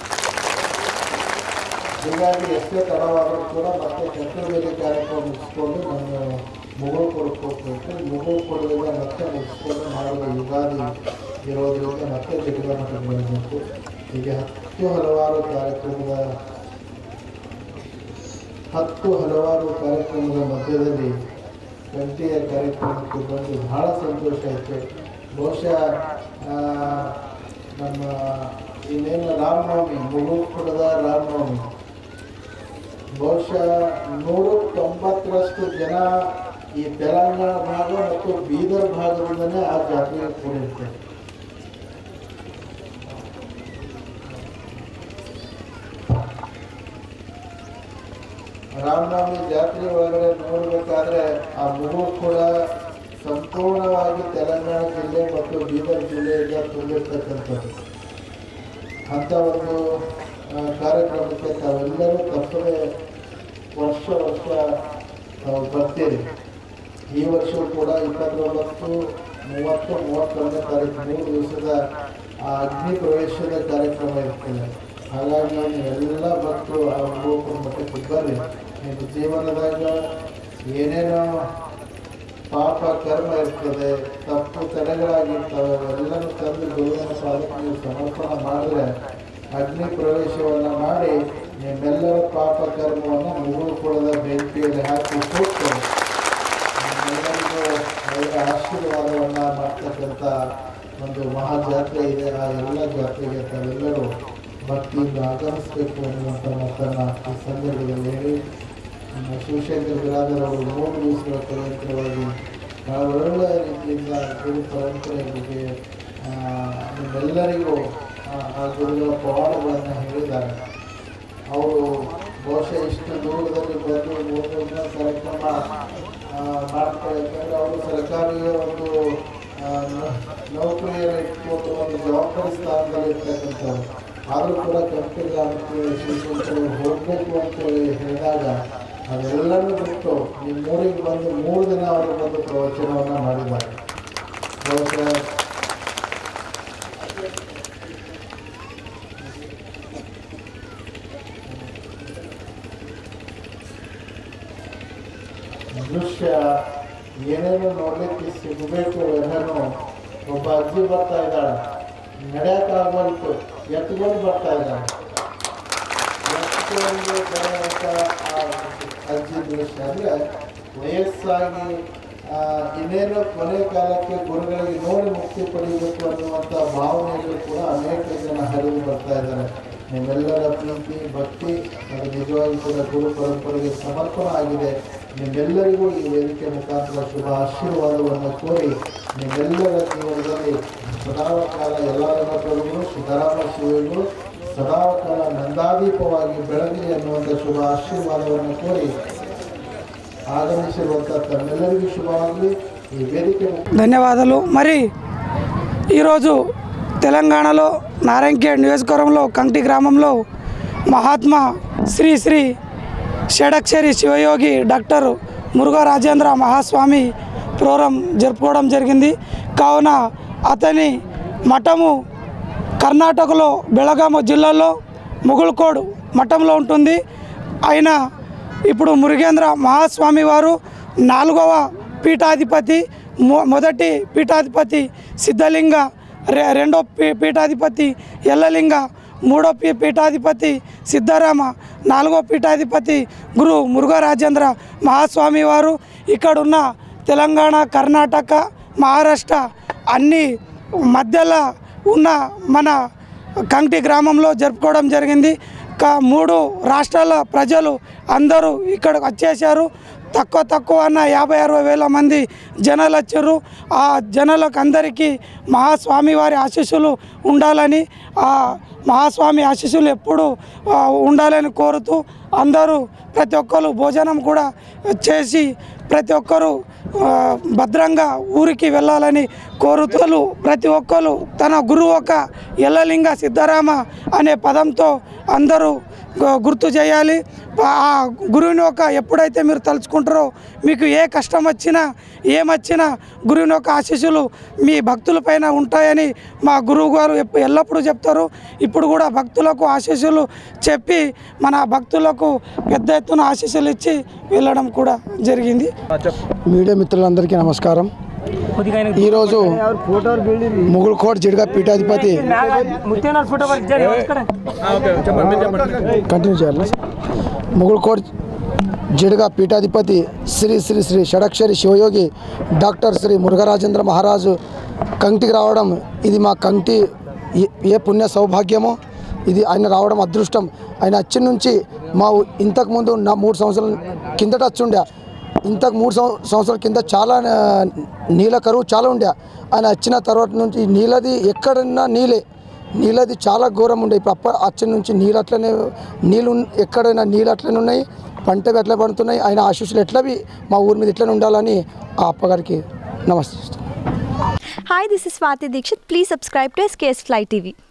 ಹೀಗಾಗಿ ಎಷ್ಟೇ ತಡವಾದರೂ ಕೂಡ ಮತ್ತೆ ಚಂದ್ರವೇದಿ ಕಾರ್ಯಕ್ರಮ ಮುಗಿಸ್ಕೊಂಡು ನಾನು ಮುಗುಳು ಕೊಡಕ್ಕೆ ಹೋಗ್ಬೇಕು. ಮುಗುಳು ಕೊಡೋದ್ರಿಂದ ಮತ್ತೆ ಮುಗಿಸ್ಕೊಂಡು ಮಾಡುವ ಯುಗಾದಿ ಇರೋದ್ರಿಂದ ಮತ್ತೆ ಜಗದ ಮಠಕ್ಕೆ ಬರಬೇಕು. ಹೀಗೆ ಹತ್ತು ಹಲವಾರು ಕಾರ್ಯಕ್ರಮದ ಹತ್ತು ಹಲವಾರು ಕಾರ್ಯಕ್ರಮದ ಮಧ್ಯದಲ್ಲಿ ಗಂಟೆಯ ಕಾರ್ಯಕ್ರಮಕ್ಕೆ ಬಂದು ಬಹಳ ಸಂತೋಷ ಆಯಿತು. ಬಹುಶಃ ನಮ್ಮ ಇನ್ನೇನು ರಾಮನವಮಿ, ಮುಗುಳ್ಕೊಡದ ರಾಮನವಮಿ, ಬಹುಶಃ ನೂರ ತೊಂಬತ್ತರಷ್ಟು ಜನ ಈ ತೆಲಂಗಾಣ ಭಾಗ ಮತ್ತು ಬೀದರ್ ಭಾಗದಿಂದನೇ ಆ ಜಾತ್ರೆಗೆ ಕೂಡಿರ್ತಾರೆ. ರಾಮನವಮಿ ಜಾತ್ರೆ ಒಳಗಡೆ ನೋಡಬೇಕಾದ್ರೆ ಆ ಮುಗುಳು ಕೂಡ ಸಂಪೂರ್ಣವಾಗಿ ತೆಲಂಗಾಣ ಜಿಲ್ಲೆ ಮತ್ತು ಬೀದರ್ ಜಿಲ್ಲೆಯಿಂದ ತುಂಬಿರ್ತಕ್ಕಂಥದ್ದು. ಅಂಥ ಒಂದು ಕಾರ್ಯಕ್ರಮಕ್ಕೆ ತಾವೆಲ್ಲರೂ ತಪ್ಪದೆ ವರ್ಷ ವರ್ಷ ತಾವು ಬರ್ತೀರಿ. ಈ ವರ್ಷವೂ ಕೂಡ ಇಪ್ಪತ್ತೊಂಬತ್ತು ಮೂವತ್ತು ಮೂವತ್ತೊಂದನೇ ತಾರೀಕು ಮೂರು ದಿವಸದ ಆ ಅಗ್ನಿ ಪ್ರವೇಶದ ಕಾರ್ಯಕ್ರಮ ಇರ್ತದೆ. ಹಾಗಾಗಿ ಎಲ್ಲ ಭಕ್ತರು ಆ ಮುಗುಳ್ಕೊಡ ಮಠಕ್ಕೆ ಬರ್ರಿ. ನಿಮ್ಮ ಜೀವನದಾಗ ಏನೇನೋ ಪಾಪ ಕರ್ಮ ಇರ್ತದೆ, ತಪ್ಪು ತಡೆಗಳಾಗಿರ್ತವೆ, ಅವೆಲ್ಲನೂ ತಂದು ಗುರುವಿನ ಪಾದಕ್ಕೆ ನೀವು ಸಮರ್ಪಣೆ ಮಾಡಿದ್ರೆ ಅಗ್ನಿ ಪ್ರವೇಶವನ್ನು ಮಾಡಿ ನಿಮ್ಮೆಲ್ಲರ ಪಾಪ ಕರ್ಮವನ್ನು ಮುಗುಳ್ಕೊಡದ ಬೆಂಕಿಯಲ್ಲಿ ಹಾಕಿ ಕೊಟ್ಟು ನಿಮ್ಮೆಲ್ಲರಿಗೂ ಅವರ ಆಶೀರ್ವಾದವನ್ನು ಮಾಡ್ತಕ್ಕಂಥ ಒಂದು ಮಹಾಜಾತ್ರೆ ಇದೆ. ಆ ಎಲ್ಲ ಜಾತ್ರೆಗೆ ತಾವೆಲ್ಲರೂ ಭಕ್ತಿಯಿಂದ ಆಗಮಿಸಬೇಕು ಅನ್ನುವಂಥ ಮಾತನ್ನು ಈ ಸಂದರ್ಭದಲ್ಲಿ ಹೇಳಿ, ನಮ್ಮ ಶಿವಶಂಕರ ಬಿರಾದರ್ ಅವರು ಮೂರು ದಿವಸಗಳ ಪರ್ಯಂತರವಾಗಿ ಬಹಳ ಒಳ್ಳೆಯ ರೀತಿಯಿಂದ ಗುರು ಪರಂಪರೆ ಬಗ್ಗೆ ನಿಮ್ಮೆಲ್ಲರಿಗೂ ಆ ಗುರುಗಳ ಪವಾಡಗಳನ್ನು ಹೇಳಿದ್ದಾರೆ. ಅವರು ಬಹುಶಃ ಇಷ್ಟು ದೂರದಲ್ಲಿ ಬಂದು ಮೂರು ದಿನ ಕಾರ್ಯಕ್ರಮ ಮಾಡ್ತಾರೆ. ಯಾಕಂದರೆ ಅವರು ಸರ್ಕಾರಿ ಒಂದು ನೌಕರಿಯನ್ನು ಇಟ್ಕೊಂಡು ಒಂದು ಜವಾಬ್ದಾರಿ ಸ್ಥಾನದಲ್ಲಿ ಇರ್ತಕ್ಕಂಥವ್ರು. ಆದರೂ ಕೂಡ ಕಂಪನಿ ಗ್ರಾಮಕ್ಕೆ ಶಿವಶಂಕರ್ ಹೋಗಬೇಕು ಅಂತೇಳಿ ಹೇಳಿದಾಗ ಅದೆಲ್ಲರೂ ಬಿಟ್ಟು ನಿಮ್ಮ ಊರಿಗೆ ಬಂದು ಮೂರು ದಿನ ಅವರು ಬಂದು ಪ್ರವಚನವನ್ನು ಮಾಡಿದ್ದಾರೆ. ಬಹುಶಃ ದೃಶ್ಯ ಏನೇನು ನೋಡಲಿಕ್ಕೆ ಸಿಗಬೇಕು ಎಲ್ಲನೂ. ಒಬ್ಬ ಅಜ್ಜಿ ಬರ್ತಾ ಇದ್ದಾಳೆ, ನಡೆಯೋಕ್ಕಾಗಲ್ತು, ಎತ್ಕೊಂಡು ಬರ್ತಾ ಇದ್ದಾಳೆ. ಎತ್ಕೊಂಡು ಬರುವಂಥ ಅಜ್ಜಿ ದೃಶ್ಯ ಅಂದರೆ ವಯಸ್ಸಾಗಿ ಇನ್ನೇನು ಕೊನೆ ಕಾಲಕ್ಕೆ ಗುರುಗಳಿಗೆ ನೋಡಿ ಮುಕ್ತಿ ಪಡೆಯಬೇಕು ಅನ್ನುವಂಥ ಭಾವನೆಗಳು ಕೂಡ ಅನೇಕ ಜನ ಹರಿದು ಬರ್ತಾ ಇದ್ದಾರೆ. ನಿಮ್ಮೆಲ್ಲರ ಪ್ರೀತಿ ಭಕ್ತಿ ಅದು ನಿಜವಾಗಿ ಕೂಡ ಗುರು ಪರಂಪರೆಗೆ ಸಮರ್ಪಣೆ ಆಗಿದೆ. ನಿಮ್ಮೆಲ್ಲರಿಗೂ ಈ ವೇದಿಕೆ ಮುಖಾಂತರ ಶುಭ ಆಶೀರ್ವಾದವನ್ನು ಕೋರಿ ನಿಮ್ಮೆಲ್ಲರ ಜೀವನದಲ್ಲಿ ಸದಾಕಾಲ ಎಲ್ಲರ ಮಕ್ಕಳು ಸಿದ್ದರಾಮ ಶಿವಗಳು ಸದಾಕಾಲ ನಂದಾದೀಪವಾಗಿ ಬೆಳಗಲಿ ಅನ್ನುವಂಥ ಶುಭ ಆಶೀರ್ವಾದವನ್ನು ಕೋರಿ ಆಗಮಿಸಿರುವಂಥ ತಮ್ಮೆಲ್ಲರಿಗೂ శుభాగలి. ఈ వేదిక ధన్యవాదాలు. మరి ఈరోజు తెలంగాణలో నారాయణఖేడ్ నియోజకవర్గంలో కంటి గ్రామంలో మహాత్మా శ్రీ శ్రీ షడక్షరి శివయోగి డాక్టర్ మురుఘా రాజేంద్ర మహాస్వామి ప్రోగ్రాం జరుపుకోవడం జరిగింది. కావున అతని మఠము కర్ణాటకలో బెళగాము జిల్లాలో ముగుళకోడ్ మఠంలో ఉంటుంది. ఆయన ఇప్పుడు మురుగేంద్ర మహాస్వామి వారు నాలుగవ పీఠాధిపతి, మొదటి పీఠాధిపతి సిద్ధలింగ, రెండో పీఠాధిపతి ఎల్లలింగ, మూడో పీఠాధిపతి సిద్ధరామ, నాలుగో పీఠాధిపతి గురు మురుఘా రాజేంద్ర మహాస్వామి వారు ఇక్కడున్న తెలంగాణ, కర్ణాటక, మహారాష్ట్ర అన్ని మధ్యలో ఉన్న మన కంటి గ్రామంలో జరుపుకోవడం జరిగింది. క మూడు రాష్ట్రాల ప్రజలు అందరూ ఇక్కడికి వచ్చేసారు. తక్కువ తక్కువ అన్న యాభై అరవై వేల మంది జనాలు వచ్చారు. ఆ జనాలకు అందరికీ మహాస్వామి వారి ఆశీస్సులు ఉండాలని, ఆ మహాస్వామి ఆశీస్సులు ఎప్పుడు ఉండాలని కోరుతూ అందరూ ప్రతి ఒక్కరు భోజనం కూడా చేసి ప్రతి ఒక్కరు భద్రంగా ఊరికి వెళ్ళాలని కోరుతూ ప్రతి ఒక్కరు తన గురువు ఒక ఎల్లలింగ సిద్ధరామ అనే పదంతో అందరూ గుర్తు చేయాలి. ఆ గురువుని ఒక ఎప్పుడైతే మీరు తలుచుకుంటారో మీకు ఏ కష్టం వచ్చినా ఏమొచ్చినా గురువుని ఒక ఆశీస్సులు మీ భక్తుల పైన ఉంటాయని మా గురువు గారు ఎల్లప్పుడూ చెప్తారు. ఇప్పుడు కూడా భక్తులకు ఆశీస్సులు చెప్పి మన భక్తులకు పెద్ద ఎత్తున ఆశీస్సులు ఇచ్చి వెళ్ళడం కూడా జరిగింది. మీడియా మిత్రులందరికీ నమస్కారం. ఈరోజు ముగుల్కోట్ జిడ్గా పీఠాధిపతి కంటిన్యూ చేయాలి. ముగుల్కోట్ జిడ్గా పీఠాధిపతి శ్రీ శ్రీ శ్రీ షడక్షరి శివయోగి డాక్టర్ శ్రీ మురుఘరాజేంద్ర మహారాజు కంటికి రావడం ఇది మా కంటి ఏ పుణ్య సౌభాగ్యమో. ఇది ఆయన రావడం అదృష్టం. ఆయన వచ్చి నుంచి మా ఇంతకుముందు నా మూడు సంవత్సరాల కిందట వచ్చి ఉండే, ఇంతకు మూడు సంవత్సరాల కింద చాలా నీళ్ళ కరువు చాలా ఉండే. ఆయన వచ్చిన తర్వాత నుంచి నీళ్ళది ఎక్కడన్నా నీళ్ళే నీళ్ళది చాలా ఘోరం ఉండే. ఇప్పుడు అప్ప వచ్చి నుంచి నీళ్ళు అట్లనే నీళ్ళు ఎక్కడైనా నీళ్ళు అట్లనే ఉన్నాయి, పంటవి ఎట్లా పడుతున్నాయి. ఆయన ఆశీస్సులు ఎట్లవి మా ఊరి మీద ఎట్లనే ఉండాలని ఆ అప్పగారికి నమస్తే. Hi, this is Swati Dikshit. Please subscribe to S K S Fly T V.